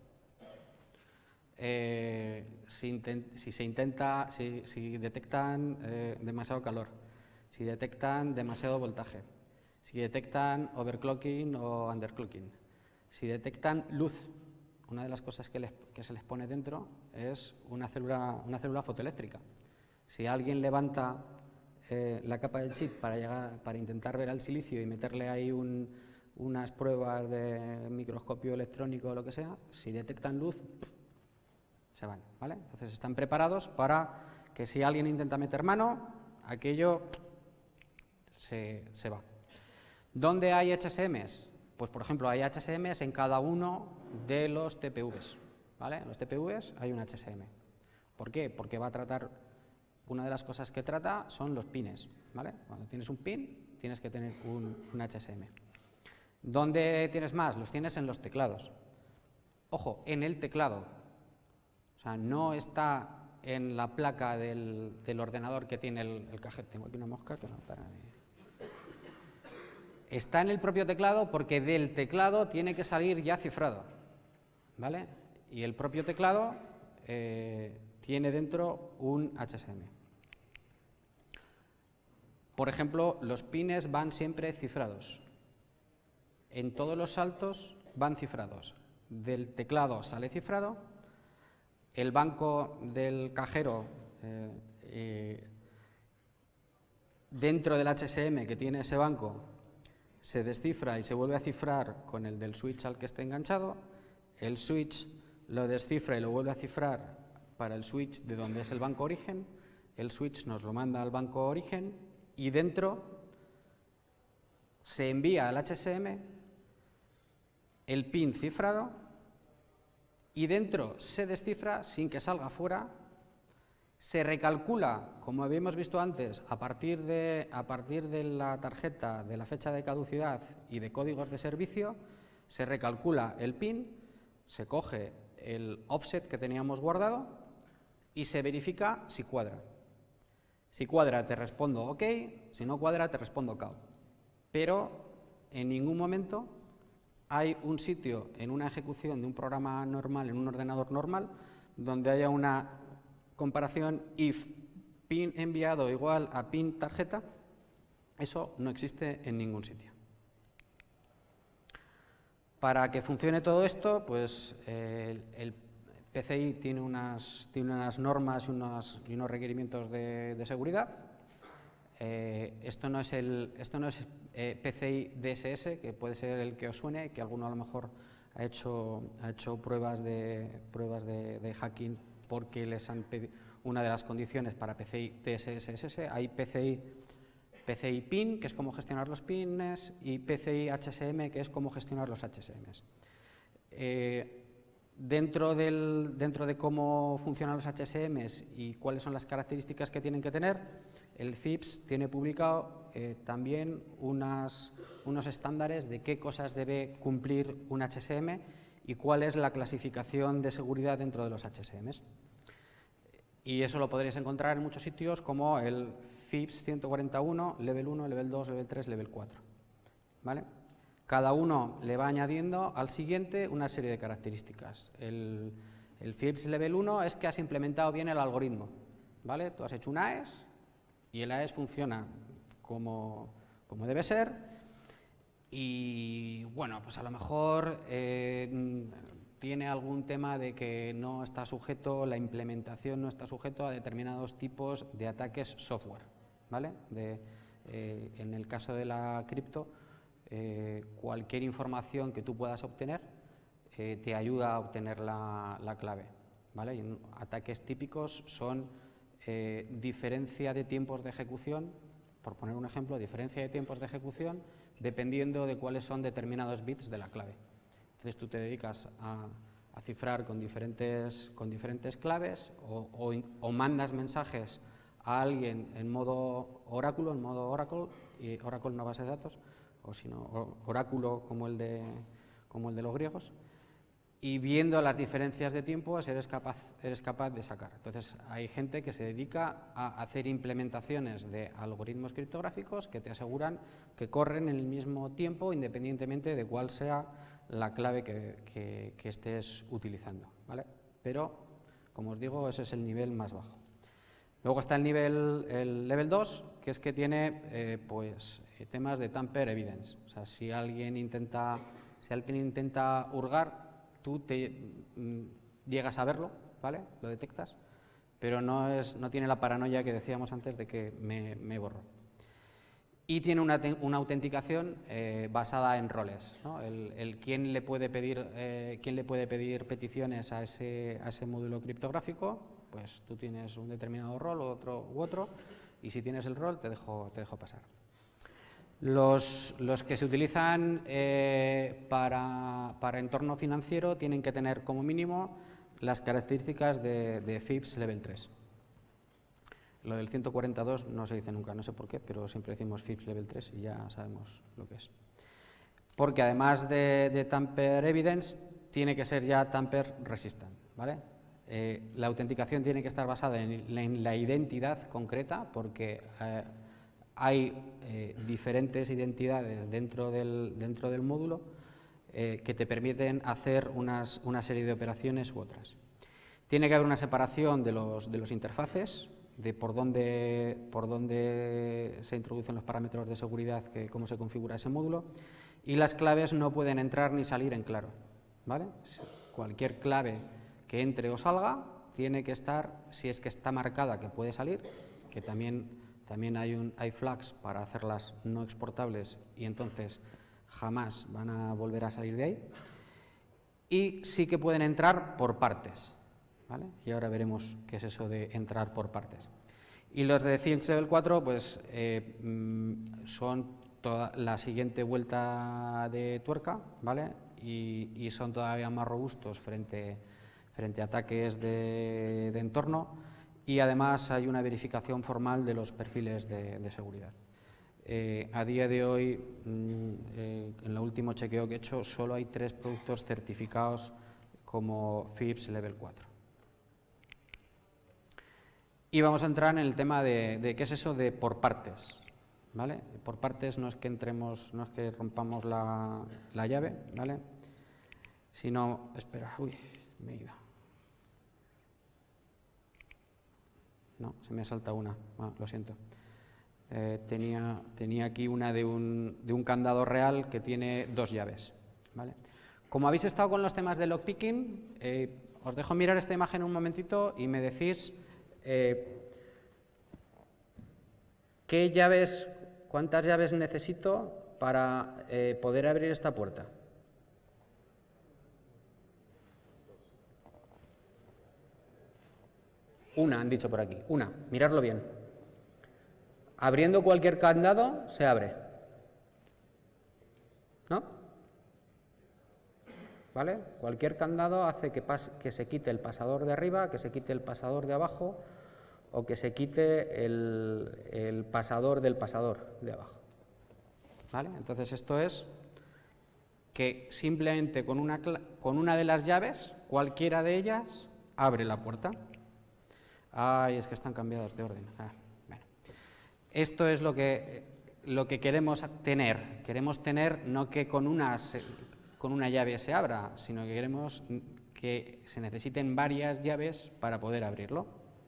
Eh, si, intent, si se intenta, si, si detectan eh, demasiado calor, si detectan demasiado voltaje, si detectan overclocking o underclocking, si detectan luz. Una de las cosas que, les, que se les pone dentro es una célula, una célula fotoeléctrica. Si alguien levanta eh, la capa del chip para, llegar, para intentar ver al silicio y meterle ahí un, unas pruebas de microscopio electrónico o lo que sea, si detectan luz, se van, ¿vale? Entonces están preparados para que si alguien intenta meter mano, aquello Se, se va. ¿Dónde hay H S Ms? Pues, por ejemplo, hay H S Ms en cada uno de los T P Vs. ¿Vale? En los T P Vs hay un H S M. ¿Por qué? Porque va a tratar, una de las cosas que trata son los pines. ¿Vale? Cuando tienes un pin, tienes que tener un, un H S M. ¿Dónde tienes más? Los tienes en los teclados. Ojo, en el teclado. O sea, no está en la placa del, del ordenador que tiene el, el cajero. Tengo aquí una mosca que no para de... Está en el propio teclado porque del teclado tiene que salir ya cifrado, ¿vale? Y el propio teclado eh, tiene dentro un H S M. Por ejemplo, los pines van siempre cifrados. En todos los saltos van cifrados. Del teclado sale cifrado. El banco del cajero eh, eh, dentro del H S M que tiene ese banco se descifra y se vuelve a cifrar con el del switch al que esté enganchado. El switch lo descifra y lo vuelve a cifrar para el switch de donde es el banco origen. El switch nos lo manda al banco origen y dentro se envía al H S M el pin cifrado y dentro se descifra sin que salga fuera. Se recalcula, como habíamos visto antes, a partir, de, a partir de la tarjeta, de la fecha de caducidad y de códigos de servicio, se recalcula el pin, se coge el offset que teníamos guardado y se verifica si cuadra. Si cuadra te respondo OK, si no cuadra te respondo C A O. Pero en ningún momento hay un sitio en una ejecución de un programa normal, en un ordenador normal, donde haya una comparación if pin enviado igual a pin tarjeta. Eso no existe en ningún sitio. Para que funcione todo esto, pues eh, el, el, P C I tiene unas, tiene unas normas y unos, y unos requerimientos de, de seguridad. Eh, esto no es, el, esto no es eh, P C I D S S, que puede ser el que os suene, que alguno a lo mejor ha hecho, ha hecho pruebas, de, pruebas de, de hacking porque les han pedido una de las condiciones para P C I D S S es ese. Hay P C I, P C I PIN, que es cómo gestionar los pins, y P C I H S M, que es cómo gestionar los H S Ms. Eh, dentro, del, dentro de cómo funcionan los H S Ms y cuáles son las características que tienen que tener, el F I P S tiene publicado eh, también unas, unos estándares de qué cosas debe cumplir un H S M y cuál es la clasificación de seguridad dentro de los H S Ms. Y eso lo podréis encontrar en muchos sitios como el F I P S ciento cuarenta y uno, Level uno, Level dos, Level tres, Level cuatro. ¿Vale? Cada uno le va añadiendo al siguiente una serie de características. El, el F I P S Level uno es que has implementado bien el algoritmo. ¿Vale? Tú has hecho un A E S y el A E S funciona como, como debe ser. Y bueno, pues a lo mejor eh, tiene algún tema de que no está sujeto, la implementación no está sujeto a determinados tipos de ataques software. ¿Vale? De, eh, en el caso de la cripto, eh, cualquier información que tú puedas obtener eh, te ayuda a obtener la, la clave. ¿Vale? Y ataques típicos son eh, diferencia de tiempos de ejecución, por poner un ejemplo, diferencia de tiempos de ejecución dependiendo de cuáles son determinados bits de la clave. Entonces tú te dedicas a, a cifrar con diferentes, con diferentes claves o, o, o mandas mensajes a alguien en modo oráculo, en modo Oracle, y Oracle no base de datos, o sino oráculo como el de, como el de los griegos, y viendo las diferencias de tiempos eres capaz, eres capaz de sacar. Entonces hay gente que se dedica a hacer implementaciones de algoritmos criptográficos que te aseguran que corren en el mismo tiempo independientemente de cuál sea la clave que, que, que estés utilizando, ¿vale? Pero, como os digo, ese es el nivel más bajo. Luego está el nivel, el level dos, que es que tiene eh, pues, temas de tamper evidence. O sea, si alguien intenta, si alguien intenta hurgar, tú te, mm, llegas a verlo, ¿vale? Lo detectas, pero no, es, no tiene la paranoia que decíamos antes de que me, me borro. Y tiene una, una autenticación eh, basada en roles, ¿no? El, el quién le puede pedir, eh, quién le puede pedir peticiones a ese, a ese módulo criptográfico, pues tú tienes un determinado rol otro, u otro, y si tienes el rol te dejo, te dejo pasar. Los, los que se utilizan eh, para, para entorno financiero tienen que tener como mínimo las características de, de F I P S Level tres. Lo del ciento cuarenta y dos no se dice nunca, no sé por qué, pero siempre decimos F I P S Level tres y ya sabemos lo que es. Porque además de, de tamper evidence, tiene que ser ya tamper resistant, ¿vale? Eh, la autenticación tiene que estar basada en, en la identidad concreta, porque eh, hay eh, diferentes identidades dentro del, dentro del módulo eh, que te permiten hacer unas, una serie de operaciones u otras. Tiene que haber una separación de los, de los interfaces, de por dónde, por dónde se introducen los parámetros de seguridad, que, cómo se configura ese módulo, y las claves no pueden entrar ni salir en claro, ¿vale? Cualquier clave que entre o salga tiene que estar, si es que está marcada que puede salir, que también, también hay, un, hay flags para hacerlas no exportables y entonces jamás van a volver a salir de ahí, y sí que pueden entrar por partes, ¿vale? Y ahora veremos qué es eso de entrar por partes. Y los de F I P S Level cuatro pues, eh, son toda la siguiente vuelta de tuerca, ¿vale? Y, y son todavía más robustos frente, frente a ataques de, de entorno, y además hay una verificación formal de los perfiles de, de seguridad. Eh, a día de hoy, mmm, eh, en el último chequeo que he hecho, solo hay tres productos certificados como F I P S Level cuatro. Y vamos a entrar en el tema de, de qué es eso de por partes, ¿vale? Por partes no es que entremos, no es que rompamos la, la llave, ¿vale? Sino, espera, uy, me he ido. No, se me ha saltado una, ah, lo siento. Eh, tenía, tenía aquí una de un, de un candado real que tiene dos llaves, ¿vale? Como habéis estado con los temas de lockpicking, eh, os dejo mirar esta imagen un momentito y me decís eh, qué llaves, cuántas llaves necesito para eh, poder abrir esta puerta. Una, han dicho por aquí. Una, miradlo bien. Abriendo cualquier candado, se abre. ¿No? ¿Vale? Cualquier candado hace que, pase, que se quite el pasador de arriba, que se quite el pasador de abajo o que se quite el, el pasador del pasador de abajo. ¿Vale? Entonces esto es que simplemente con una, con una de las llaves, cualquiera de ellas, abre la puerta. Ay, es que están cambiadas de orden. Ah, bueno. Esto es lo que, lo que queremos tener. Queremos tener no que con una, con una llave se abra, sino que queremos que se necesiten varias llaves para poder abrirlo.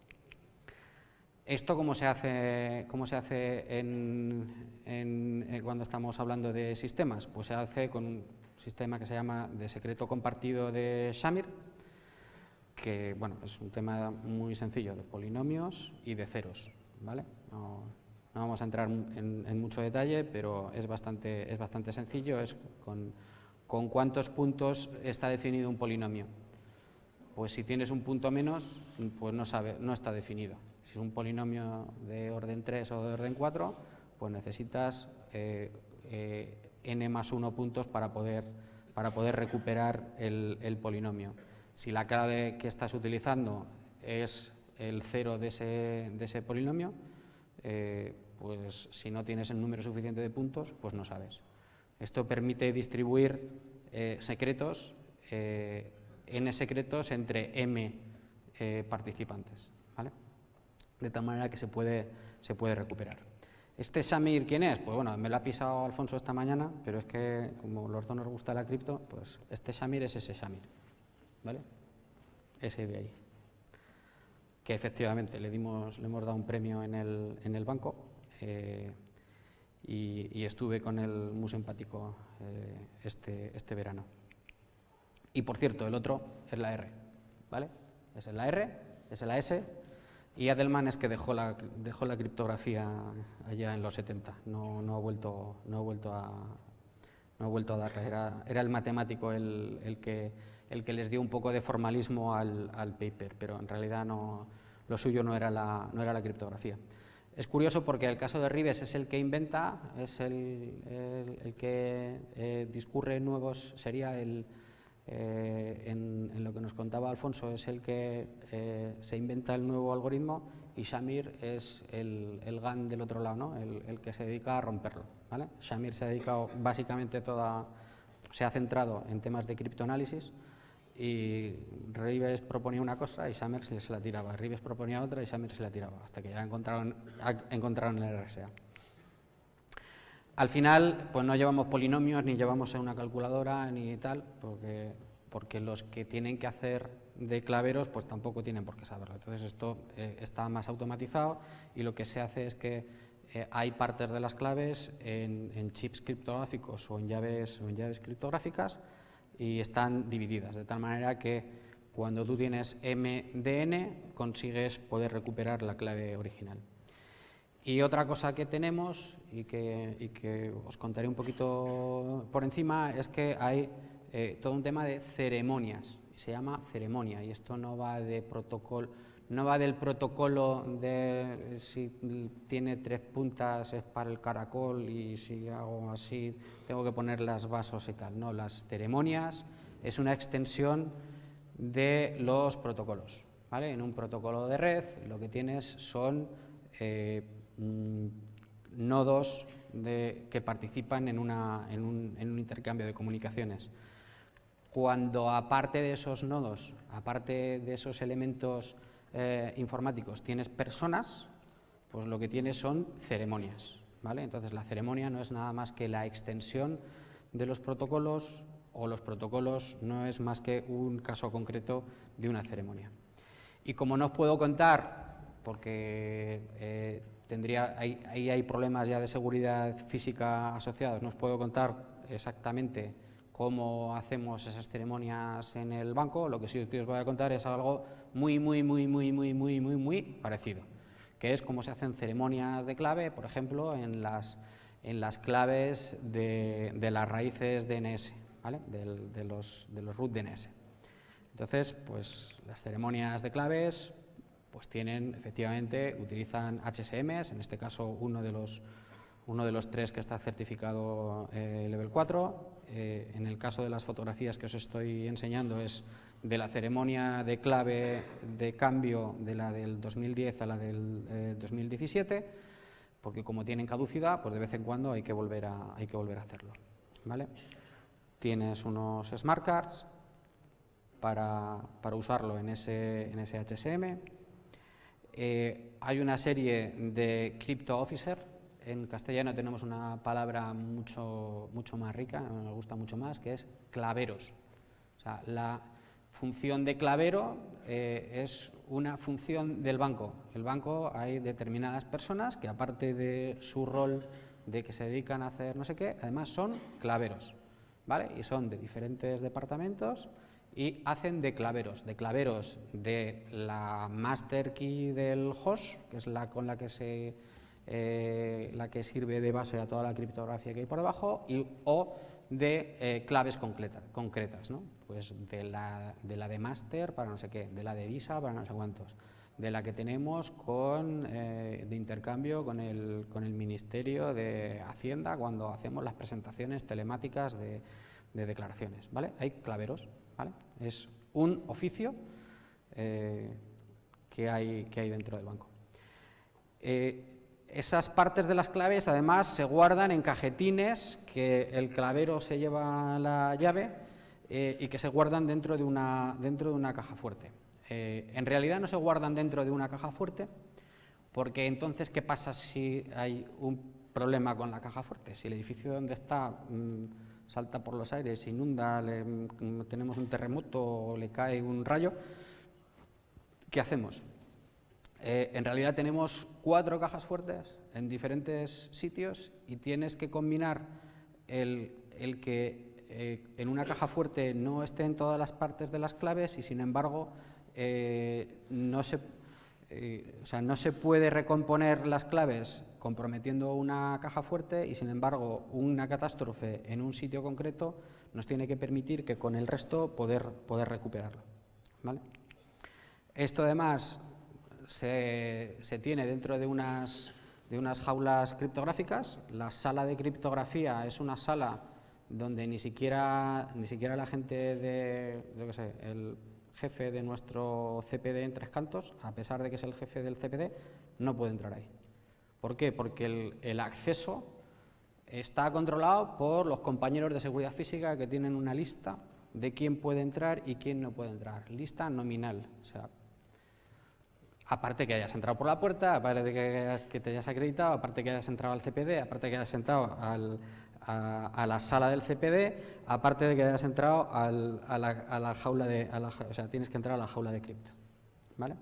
¿Esto cómo se hace, cómo se hace en, en, en, cuando estamos hablando de sistemas? Pues se hace con un sistema que se llama de secreto compartido de Shamir, que bueno, es un tema muy sencillo, de polinomios y de ceros, ¿vale? No, no vamos a entrar en, en mucho detalle, pero es bastante, es bastante sencillo, es con, con cuántos puntos está definido un polinomio. Pues si tienes un punto menos, pues no, sabe, no está definido. Si es un polinomio de orden tres o de orden cuatro, pues necesitas eh, eh, n más uno puntos para poder, para poder recuperar el, el polinomio. Si la clave que estás utilizando es el cero de ese, de ese polinomio, eh, pues si no tienes el número suficiente de puntos, pues no sabes. Esto permite distribuir eh, secretos, eh, n secretos entre m eh, participantes, ¿vale? De tal manera que se puede, se puede recuperar. ¿Este Shamir quién es? Pues bueno, me lo ha pisado Alfonso esta mañana, pero es que como los dos nos gusta la cripto, pues este Shamir es ese Shamir, ¿vale? Ese de ahí. Que efectivamente le, dimos, le hemos dado un premio en el, en el banco eh, y, y estuve con él muy simpático eh, este, este verano. Y por cierto, el otro es la R, ¿vale? Es la R, es la S, y Adelman es que dejó la, dejó la criptografía allá en los setenta, no, no, ha, vuelto, no ha vuelto a, no ha vuelto a darle, era, era el matemático el, el, que, el que les dio un poco de formalismo al, al paper, pero en realidad no, lo suyo no era, la, no era la criptografía. Es curioso porque el caso de Rives es el que inventa, es el, el, el que eh, discurre nuevos, sería el... Eh, en, en lo que nos contaba Alfonso, es el que eh, se inventa el nuevo algoritmo y Shamir es el, el GAN del otro lado, ¿no? el, el que se dedica a romperlo, ¿vale? Shamir se ha dedicado básicamente toda, se ha centrado en temas de criptoanálisis y Rives proponía una cosa y Shamir se, se la tiraba, Rives proponía otra y Shamir se la tiraba, hasta que ya encontraron, encontraron el R S A. Al final, pues no llevamos polinomios, ni llevamos una calculadora, ni tal, porque, porque los que tienen que hacer de claveros, pues tampoco tienen por qué saberlo. Entonces esto eh, está más automatizado y lo que se hace es que eh, hay partes de las claves en, en chips criptográficos o en llaves, o en llaves criptográficas y están divididas, de tal manera que cuando tú tienes m de n, consigues poder recuperar la clave original. Y otra cosa que tenemos y que, y que os contaré un poquito por encima es que hay eh, todo un tema de ceremonias, se llama ceremonia y esto no va de protocolo, no va del protocolo de si tiene tres puntas es para el caracol y si hago así tengo que poner las vasos y tal, no, las ceremonias es una extensión de los protocolos, ¿vale? En un protocolo de red lo que tienes son eh, nodos de, que participan en, una, en, un, en un intercambio de comunicaciones. Cuando aparte de esos nodos, aparte de esos elementos eh, informáticos, tienes personas, pues lo que tienes son ceremonias, ¿vale? Entonces la ceremonia no es nada más que la extensión de los protocolos o los protocolos no es más que un caso concreto de una ceremonia. Y como no os puedo contar, porque eh, tendría, ahí, ahí hay problemas ya de seguridad física asociados, no os puedo contar exactamente cómo hacemos esas ceremonias en el banco, lo que sí que os voy a contar es algo muy, muy, muy, muy, muy, muy, muy, muy parecido, que es cómo se hacen ceremonias de clave, por ejemplo, en las, en las claves de, de las raíces D N S, ¿vale? de, de, los, de los root D N S. Entonces, pues las ceremonias de claves pues tienen, efectivamente, utilizan H S Ms, en este caso uno de los, uno de los tres que está certificado eh, level cuatro. Eh, en el caso de las fotografías que os estoy enseñando es de la ceremonia de clave de cambio de la del dos mil diez a la del eh, dos mil diecisiete, porque como tienen caducidad, pues de vez en cuando hay que volver a, hay que volver a hacerlo, ¿vale? Tienes unos smart cards para, para usarlo en ese, en ese H S M. Eh, hay una serie de Crypto Officer. En castellano tenemos una palabra mucho, mucho más rica, nos gusta mucho más, que es claveros. O sea, la función de clavero eh, es una función del banco. El banco, hay determinadas personas que, aparte de su rol de que se dedican a hacer no sé qué, además son claveros, ¿vale? Y son de diferentes departamentos y hacen de claveros, de claveros de la master key del host, que es la con la que se eh, la que sirve de base a toda la criptografía que hay por debajo, y o de eh, claves concreta, concretas, ¿no? Pues de la, de la de master para no sé qué, de la de Visa para no sé cuántos, de la que tenemos con, eh, de intercambio con el, con el Ministerio de Hacienda cuando hacemos las presentaciones telemáticas de, de declaraciones, ¿vale? Hay claveros, ¿vale? Es un oficio eh, que, hay, que hay dentro del banco. Eh, esas partes de las claves además se guardan en cajetines que el clavero se lleva la llave eh, y que se guardan dentro de una, dentro de una caja fuerte. Eh, en realidad no se guardan dentro de una caja fuerte, porque entonces, ¿qué pasa si hay un problema con la caja fuerte? Si el edificio donde está mmm, salta por los aires, se inunda, le, mmm, tenemos un terremoto o le cae un rayo, ¿qué hacemos? Eh, en realidad tenemos cuatro cajas fuertes en diferentes sitios y tienes que combinar el, el que eh, en una caja fuerte no estén todas las partes de las claves y, sin embargo, eh, no, se, eh, o sea, no se puede recomponer las claves comprometiendo una caja fuerte y, sin embargo, una catástrofe en un sitio concreto nos tiene que permitir que con el resto poder, poder recuperarlo, ¿vale? Esto, además, Se, se tiene dentro de unas, de unas jaulas criptográficas. La sala de criptografía es una sala donde ni siquiera, ni siquiera la gente de, yo qué sé, el jefe de nuestro C P D en Tres Cantos, a pesar de que es el jefe del C P D, no puede entrar ahí. ¿Por qué? Porque el, el acceso está controlado por los compañeros de seguridad física, que tienen una lista de quién puede entrar y quién no puede entrar. Lista nominal, o sea, aparte que hayas entrado por la puerta, aparte de que, hayas, que te hayas acreditado, aparte que hayas entrado al C P D, aparte de que hayas entrado al, a, a la sala del C P D, aparte de que hayas entrado al, a, la, a la jaula de... A la, o sea, tienes que entrar a la jaula de cripto, ¿vale?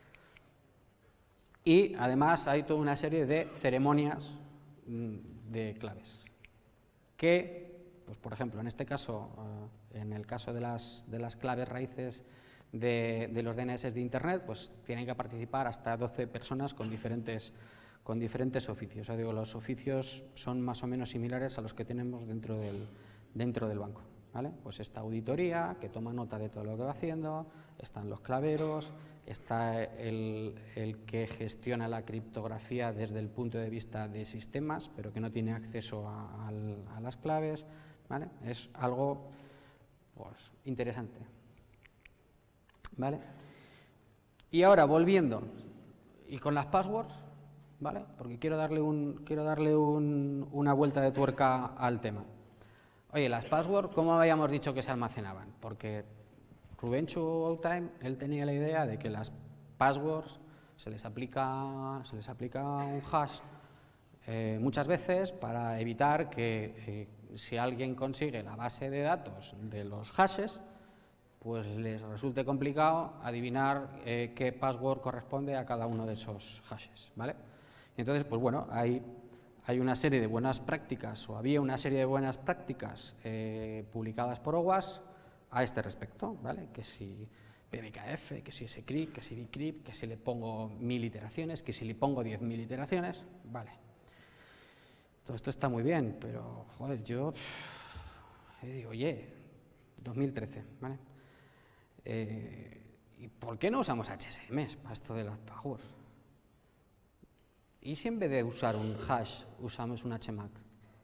Y además hay toda una serie de ceremonias de claves que, pues por ejemplo, en este caso, en el caso de las, de las claves raíces De, de los D N S de Internet, pues tienen que participar hasta doce personas con diferentes, con diferentes oficios. O sea, digo, los oficios son más o menos similares a los que tenemos dentro del, dentro del banco, ¿vale? Pues esta auditoría, que toma nota de todo lo que va haciendo, están los claveros, está el, el que gestiona la criptografía desde el punto de vista de sistemas, pero que no tiene acceso a, a, a las claves, ¿vale? Es algo, pues, interesante, ¿vale? Y ahora, volviendo, y con las passwords, ¿vale? Porque quiero darle, un, quiero darle un, una vuelta de tuerca al tema. Oye, las passwords, ¿cómo habíamos dicho que se almacenaban? Porque Rubenschu Outtime, él tenía la idea de que las passwords se les aplica, se les aplica un hash eh, muchas veces para evitar que eh, si alguien consigue la base de datos de los hashes, pues les resulte complicado adivinar eh, qué password corresponde a cada uno de esos hashes, ¿vale? Entonces, pues bueno, hay, hay una serie de buenas prácticas, o había una serie de buenas prácticas eh, publicadas por OWASP a este respecto, ¿vale? Que si P B K F, que si script, que si bcrypt, que si le pongo mil iteraciones, que si le pongo diez mil iteraciones, vale. Todo esto está muy bien, pero, joder, yo eh, digo, oye, dos mil trece, ¿vale? Eh, ¿Y por qué no usamos H S M para esto de las passwords? ¿Y si en vez de usar un hash usamos un H M A C?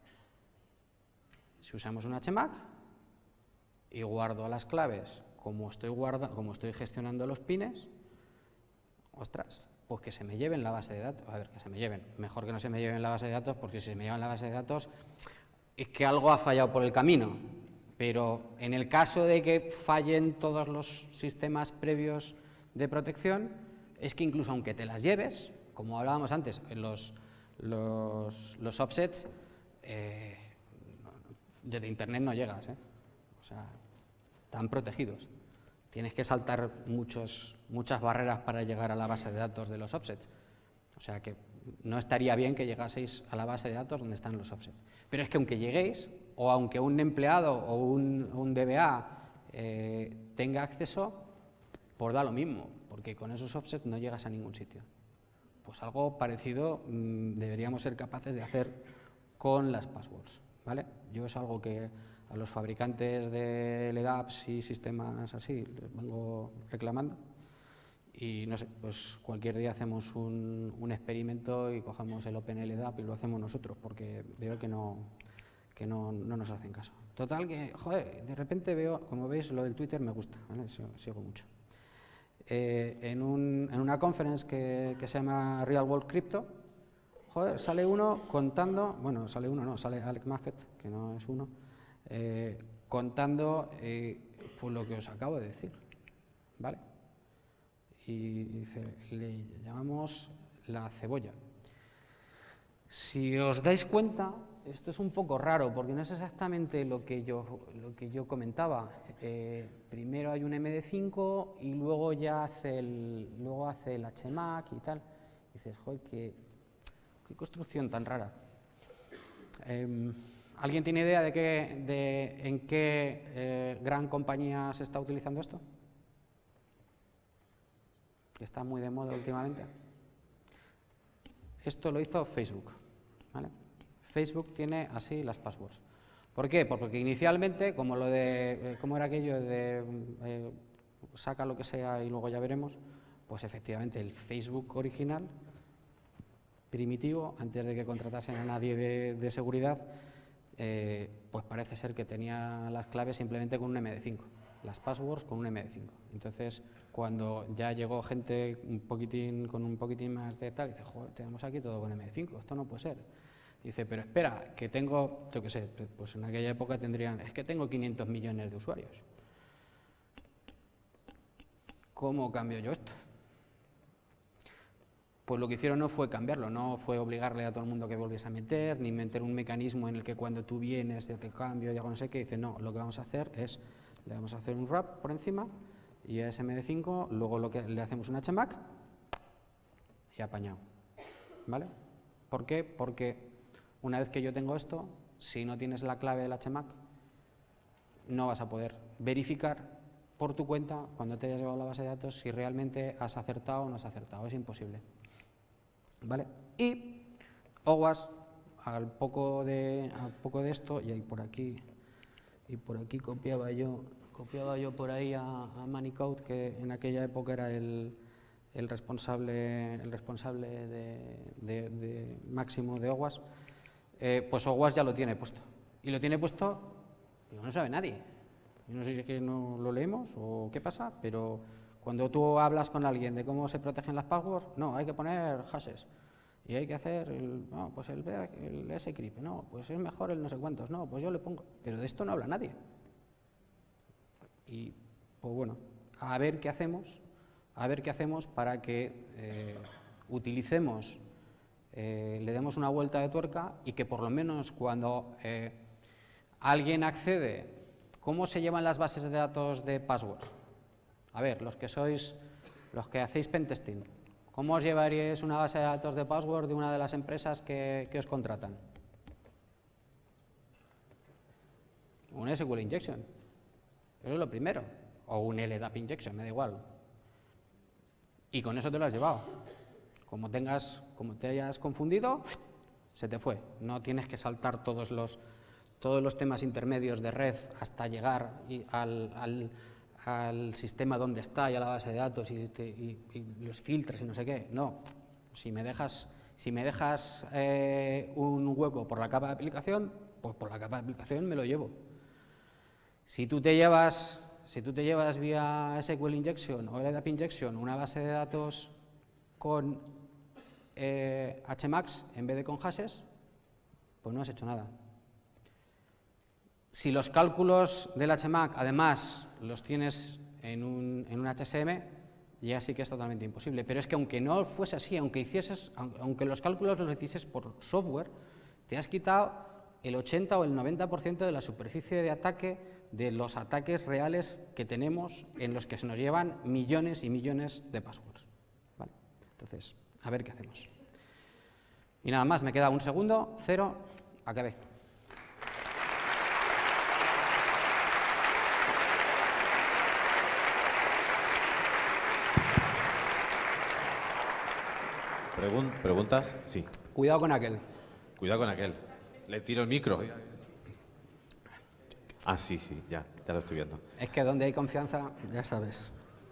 Si usamos un H M A C y guardo las claves como estoy, guarda, como estoy gestionando los pines, ostras, pues que se me lleven la base de datos. A ver, que se me lleven. Mejor que no se me lleven la base de datos, porque si se me llevan la base de datos es que algo ha fallado por el camino. Pero en el caso de que fallen todos los sistemas previos de protección, es que incluso aunque te las lleves, como hablábamos antes, los, los, los offsets, eh, desde Internet no llegas, ¿eh? O sea, están protegidos. Tienes que saltar muchos, muchas barreras para llegar a la base de datos de los offsets. O sea que no estaría bien que llegaseis a la base de datos donde están los offsets. Pero es que aunque lleguéis, o aunque un empleado o un, un D B A eh, tenga acceso, pues da lo mismo, porque con esos offsets no llegas a ningún sitio. Pues algo parecido mmm, deberíamos ser capaces de hacer con las passwords, ¿vale? Yo es algo que a los fabricantes de L D A Ps y sistemas así les vengo reclamando y no sé, pues cualquier día hacemos un, un experimento y cogemos el Open L D A P y lo hacemos nosotros, porque veo que no, que no, no nos hacen caso. Total que, joder, de repente veo, como veis, lo del Twitter me gusta, ¿vale? Sigo mucho. Eh, en, un, en una conference que, que se llama Real World Crypto, joder, sale uno contando, bueno, sale uno, no, sale Alec Muffet, que no es uno, eh, contando eh, pues lo que os acabo de decir, ¿vale? Y dice, le llamamos la cebolla. Si os dais cuenta, esto es un poco raro, porque no es exactamente lo que yo, lo que yo comentaba. Eh, primero hay un M D cinco y luego ya hace el, luego hace el H M A C y tal. Y dices, joder, qué, qué construcción tan rara. Eh, ¿Alguien tiene idea de, qué, de en qué eh, gran compañía se está utilizando esto? Que está muy de moda últimamente. Esto lo hizo Facebook, ¿vale? Facebook tiene así las passwords. ¿Por qué? Porque inicialmente, como lo de, eh, ¿cómo era aquello de eh, saca lo que sea y luego ya veremos? Pues efectivamente el Facebook original, primitivo, antes de que contratasen a nadie de, de seguridad, eh, pues parece ser que tenía las claves simplemente con un M D cinco, las passwords con un M D cinco. Entonces, cuando ya llegó gente un poquitín, con un poquitín más de tal, dice, joder, tenemos aquí todo con M D cinco, esto no puede ser. Dice, pero espera, que tengo, yo qué sé, pues en aquella época tendrían, es que tengo quinientos millones de usuarios. ¿Cómo cambio yo esto? Pues lo que hicieron no fue cambiarlo, no fue obligarle a todo el mundo que volviese a meter, ni meter un mecanismo en el que cuando tú vienes te cambio y hago no sé qué, dice, no, lo que vamos a hacer es, le vamos a hacer un wrap por encima y a ese M D cinco, luego lo que le hacemos un H M A C y apañado, ¿vale? ¿Por qué? Porque una vez que yo tengo esto, si no tienes la clave del H M A C, no vas a poder verificar por tu cuenta, cuando te hayas llevado la base de datos, si realmente has acertado o no has acertado. Es imposible, ¿vale? Y OWASP, al poco de, al poco de esto, y ahí por aquí, y por aquí copiaba yo, copiaba yo por ahí a, a Manicode, que en aquella época era el, el responsable, el responsable de, de, de máximo de OWASP. Eh, pues OWASP ya lo tiene puesto. Y lo tiene puesto, pero no sabe nadie. Yo no sé si es que no lo leemos o qué pasa, pero cuando tú hablas con alguien de cómo se protegen las passwords, no, hay que poner hashes. Y hay que hacer el, no, pues el, el script, no, pues es mejor el no sé cuántos, no, pues yo le pongo. Pero de esto no habla nadie. Y, pues bueno, a ver qué hacemos, a ver qué hacemos para que eh, utilicemos, eh, le demos una vuelta de tuerca y que por lo menos cuando eh, alguien accede. ¿Cómo se llevan las bases de datos de passwords? A ver, los que sois, los que hacéis pentesting, ¿Cómo os llevaríais una base de datos de password de una de las empresas que, que os contratan? Un S Q L injection. Eso es lo primero. O un L D A P injection, me da igual. Y con eso te lo has llevado. Como tengas, como te hayas confundido, se te fue. No tienes que saltar todos los, todos los temas intermedios de red hasta llegar y al, al, al sistema donde está y a la base de datos y, te, y, y los filtros y no sé qué. No. Si me dejas, si me dejas eh, un hueco por la capa de aplicación, pues por la capa de aplicación me lo llevo. Si tú te llevas, si tú te llevas vía S Q L injection o L D A P injection una base de datos con eh, H MAX en vez de con hashes, pues no has hecho nada. Si los cálculos del H MAC además los tienes en un, en un H S M, ya sí que es totalmente imposible. Pero es que aunque no fuese así, aunque hicieses, aunque los cálculos los hicieses por software, te has quitado el ochenta o el noventa por ciento de la superficie de ataque de los ataques reales que tenemos, en los que se nos llevan millones y millones de passwords. ¿Vale? Entonces, a ver qué hacemos. Y nada más, me queda un segundo, cero, acabé. Pregun ¿Preguntas? Sí. Cuidado con aquel. Cuidado con aquel. Le tiro el micro. Ah, sí, sí, ya, ya lo estoy viendo. Es que donde hay confianza, ya sabes,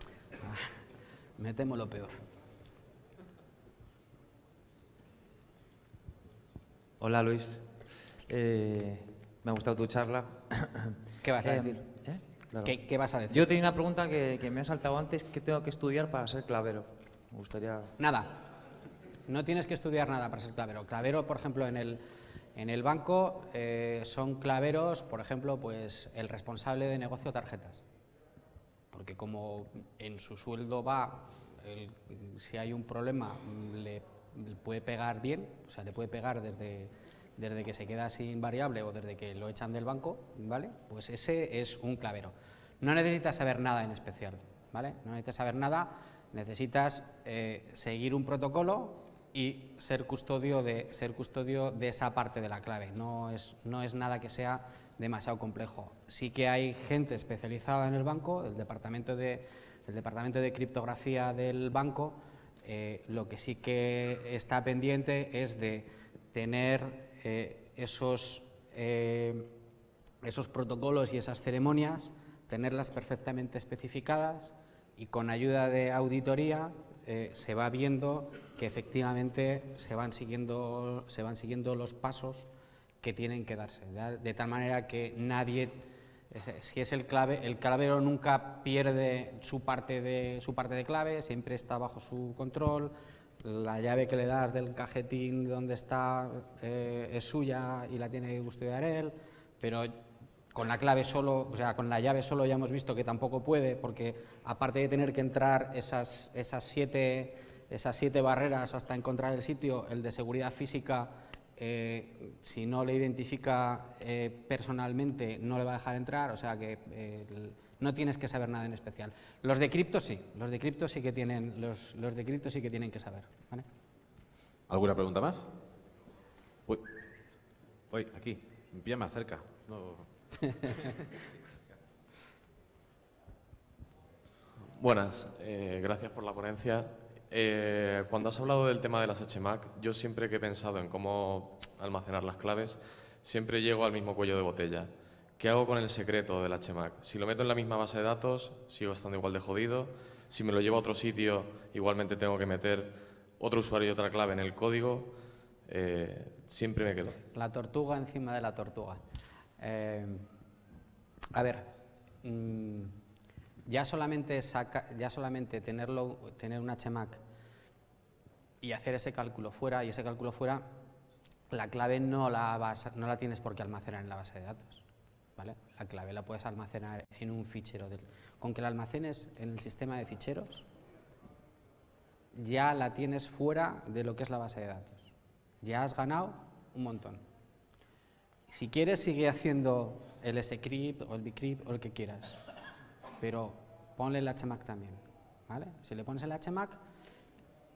me temo lo peor. Hola, Luis. Eh, me ha gustado tu charla. ¿Qué vas a Eh, decir? ¿eh? Claro. ¿Qué, qué vas a decir? Yo tenía una pregunta que, que me ha saltado antes. ¿Qué tengo que estudiar para ser clavero? Me gustaría... Nada. No tienes que estudiar nada para ser clavero. Clavero, por ejemplo, en el, en el banco eh, son claveros, por ejemplo, pues el responsable de negocio tarjetas. Porque como en su sueldo va, el, si hay un problema, le, le puede pegar bien, o sea, le puede pegar desde, desde que se queda sin variable o desde que lo echan del banco, ¿vale? Pues ese es un clavero. No necesitas saber nada en especial, ¿vale? No necesitas saber nada, necesitas eh, seguir un protocolo y ser custodio de ser custodio de esa parte de la clave. No es, no es nada que sea demasiado complejo. Sí que hay gente especializada en el banco, el departamento de, el departamento de criptografía del banco, eh, lo que sí que está pendiente es de tener eh, esos, eh, esos protocolos y esas ceremonias, tenerlas perfectamente especificadas y con ayuda de auditoría eh, se va viendo que efectivamente se van siguiendo, se van siguiendo los pasos que tienen que darse, ¿verdad? De tal manera que nadie, eh, si es el clave, el clavero nunca pierde su parte de su parte de clave, siempre está bajo su control, la llave que le das del cajetín donde está eh, es suya y la tiene que custodiar él, pero con la clave solo, o sea, con la llave solo ya hemos visto que tampoco puede, porque aparte de tener que entrar esas, esas, siete, esas siete barreras hasta encontrar el sitio, el de seguridad física, eh, si no le identifica eh, personalmente, no le va a dejar entrar, o sea que eh, no tienes que saber nada en especial. Los de cripto sí, los de cripto sí que tienen, los, los de cripto sí que tienen que saber, ¿vale? ¿Alguna pregunta más? Uy, Uy aquí, me pilla más cerca. No. Buenas, eh, gracias por la ponencia. Eh, cuando has hablado del tema de las H MAC, yo siempre que he pensado en cómo almacenar las claves, siempre llego al mismo cuello de botella. ¿Qué hago con el secreto del H MAC? Si lo meto en la misma base de datos, sigo estando igual de jodido. Si me lo llevo a otro sitio, igualmente tengo que meter otro usuario y otra clave en el código. Eh, siempre me quedo. La tortuga encima de la tortuga. Eh, a ver, mmm, ya solamente saca, ya solamente tenerlo, tener un H MAC y hacer ese cálculo fuera, y ese cálculo fuera, la clave no la, vas, no la tienes por qué almacenar en la base de datos, ¿vale? La clave la puedes almacenar en un fichero. Del, con que la almacenes en el sistema de ficheros, ya la tienes fuera de lo que es la base de datos. Ya has ganado un montón. Si quieres, sigue haciendo el S-Crypt o el B-Crypt o el que quieras, pero ponle el H MAC también, ¿vale? Si le pones el H MAC,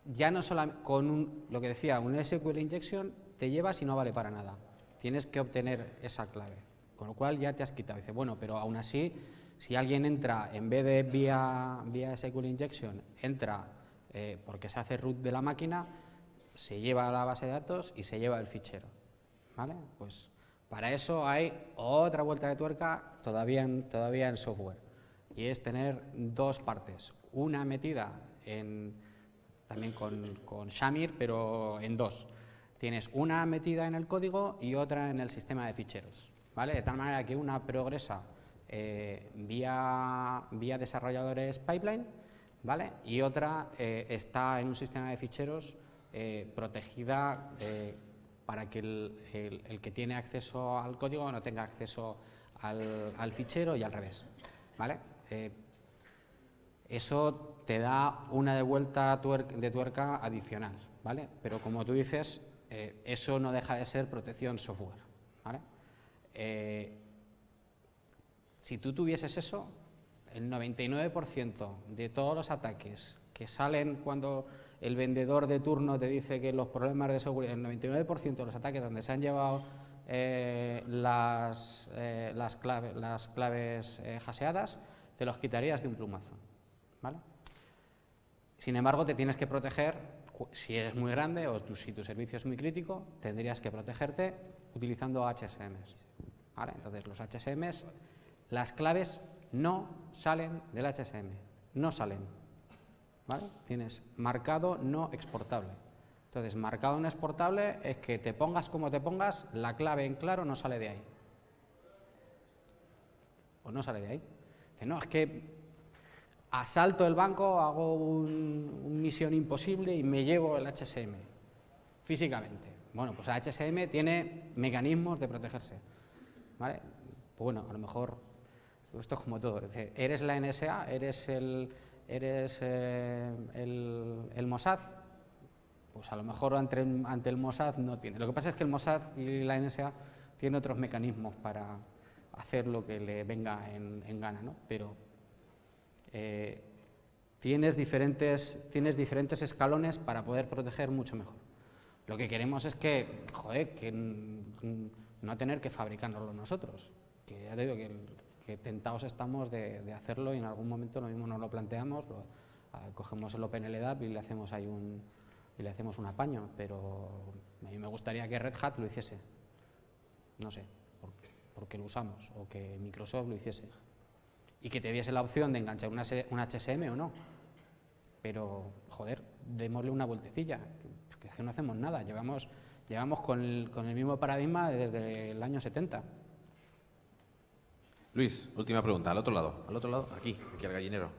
ya no solamente con un, lo que decía, un S Q L injection te llevas y no vale para nada. Tienes que obtener esa clave, con lo cual ya te has quitado. Dice, bueno, pero aún así, si alguien entra, en vez de vía, vía S Q L injection, entra eh, porque se hace root de la máquina, se lleva a la base de datos y se lleva el fichero, ¿vale? Pues para eso hay otra vuelta de tuerca todavía en, todavía en software, y es tener dos partes, una metida en, también con, con Shamir, pero en dos. Tienes una metida en el código y otra en el sistema de ficheros, ¿vale? De tal manera que una progresa eh, vía, vía desarrolladores pipeline, ¿vale? Y otra eh, está en un sistema de ficheros eh, protegida eh, para que el, el, el que tiene acceso al código no tenga acceso al, al fichero y al revés, ¿vale? Eh, eso te da una de vuelta de tuerca adicional, ¿vale? Pero como tú dices, eh, eso no deja de ser protección software, ¿vale? Eh, si tú tuvieses eso, el noventa y nueve por ciento de todos los ataques que salen cuando el vendedor de turno te dice que los problemas de seguridad, el noventa y nueve por ciento de los ataques donde se han llevado eh, las, eh, las, clave, las claves eh, haseadas, te los quitarías de un plumazo, ¿vale? Sin embargo, te tienes que proteger, si eres muy grande o tu, si tu servicio es muy crítico, tendrías que protegerte utilizando H S Ms, ¿vale? Entonces, los H S Ms, las claves no salen del H S M, no salen, ¿vale? Tienes marcado no exportable. Entonces, marcado no exportable es que te pongas como te pongas, la clave en claro no sale de ahí. O no sale de ahí. Dice, no, es que asalto el banco, hago un, un misión imposible y me llevo el H S M físicamente. Bueno, pues el H S M tiene mecanismos de protegerse, ¿vale? Pues bueno, a lo mejor esto es como todo. Dice, eres la N S A, eres el, eres eh, el, el Mossad, pues a lo mejor ante, ante el Mossad no tiene. Lo que pasa es que el Mossad y la N S A tienen otros mecanismos para hacer lo que le venga en, en gana, ¿no? Pero eh, tienes, diferentes, tienes diferentes escalones para poder proteger mucho mejor. Lo que queremos es que, joder, que no tener que fabricárnoslo nosotros, que ya te digo que, el, que tentados estamos de, de hacerlo y en algún momento lo mismo nos lo planteamos, lo, a, cogemos el OpenLDAP y le hacemos ahí un, y le hacemos un apaño, pero a mí me gustaría que Red Hat lo hiciese, no sé, porque, porque lo usamos, o que Microsoft lo hiciese, y que te diese la opción de enganchar una, un H S M o no, pero, joder, démosle una vueltecilla, que es que no hacemos nada, llevamos, llevamos con, el, con el mismo paradigma desde el año setenta. Luis, última pregunta, al otro lado, al otro lado, aquí, aquí al gallinero.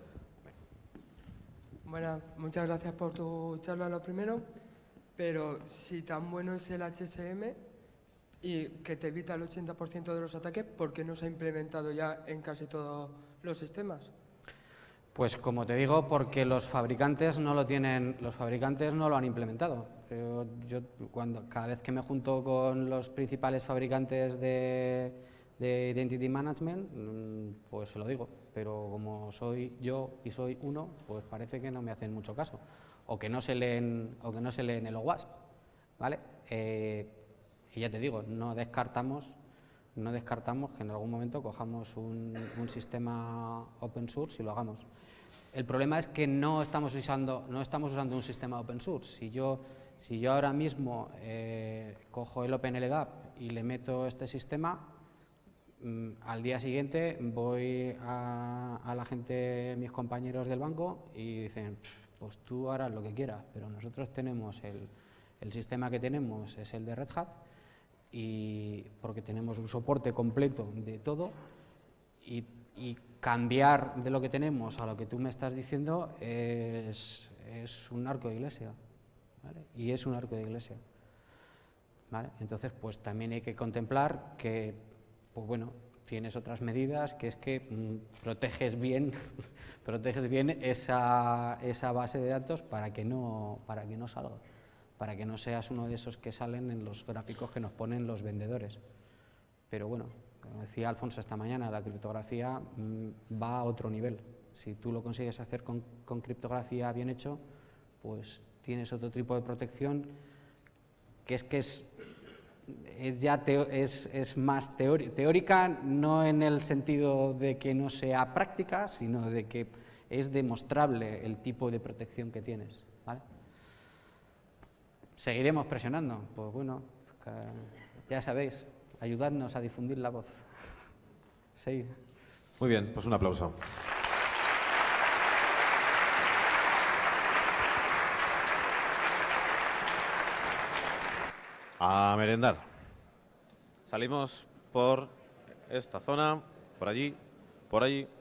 Bueno, muchas gracias por tu charla, lo primero, pero si tan bueno es el H S M y que te evita el ochenta por ciento de los ataques, ¿por qué no se ha implementado ya en casi todos los sistemas? Pues como te digo, porque los fabricantes no lo tienen, los fabricantes no lo han implementado. Yo, yo cuando cada vez que me junto con los principales fabricantes de, de Identity Management, pues se lo digo, pero como soy yo y soy uno, pues parece que no me hacen mucho caso, o que no se leen, o que no se leen el OWASP, ¿vale? Eh, y ya te digo, no descartamos, no descartamos que en algún momento cojamos un, un sistema open source y lo hagamos. El problema es que no estamos usando, no estamos usando un sistema open source. Si yo, si yo ahora mismo eh, cojo el OpenLDAP y le meto este sistema, mmm, al día siguiente voy a, a la gente, mis compañeros del banco, y dicen, pues tú harás lo que quieras, pero nosotros tenemos el, el sistema que tenemos, es el de Red Hat, y porque tenemos un soporte completo de todo, y, y cambiar de lo que tenemos a lo que tú me estás diciendo es, es un arco de iglesia, ¿vale? Y es un arco de iglesia, ¿vale? Entonces, pues también hay que contemplar que, pues bueno, tienes otras medidas, que es que mmm, proteges bien, proteges bien esa, esa base de datos para que no, para que no salga, para que no seas uno de esos que salen en los gráficos que nos ponen los vendedores. Pero bueno, como decía Alfonso esta mañana, la criptografía mmm, va a otro nivel. Si tú lo consigues hacer con, con criptografía bien hecho, pues tienes otro tipo de protección que es que es, es ya teo, es, es más teori, teórica, no en el sentido de que no sea práctica, sino de que es demostrable el tipo de protección que tienes, ¿vale? Seguiremos presionando, pues bueno, ya sabéis, ayudadnos a difundir la voz. Sí. Muy bien, pues un aplauso. A merendar. Salimos por esta zona, por allí, por allí.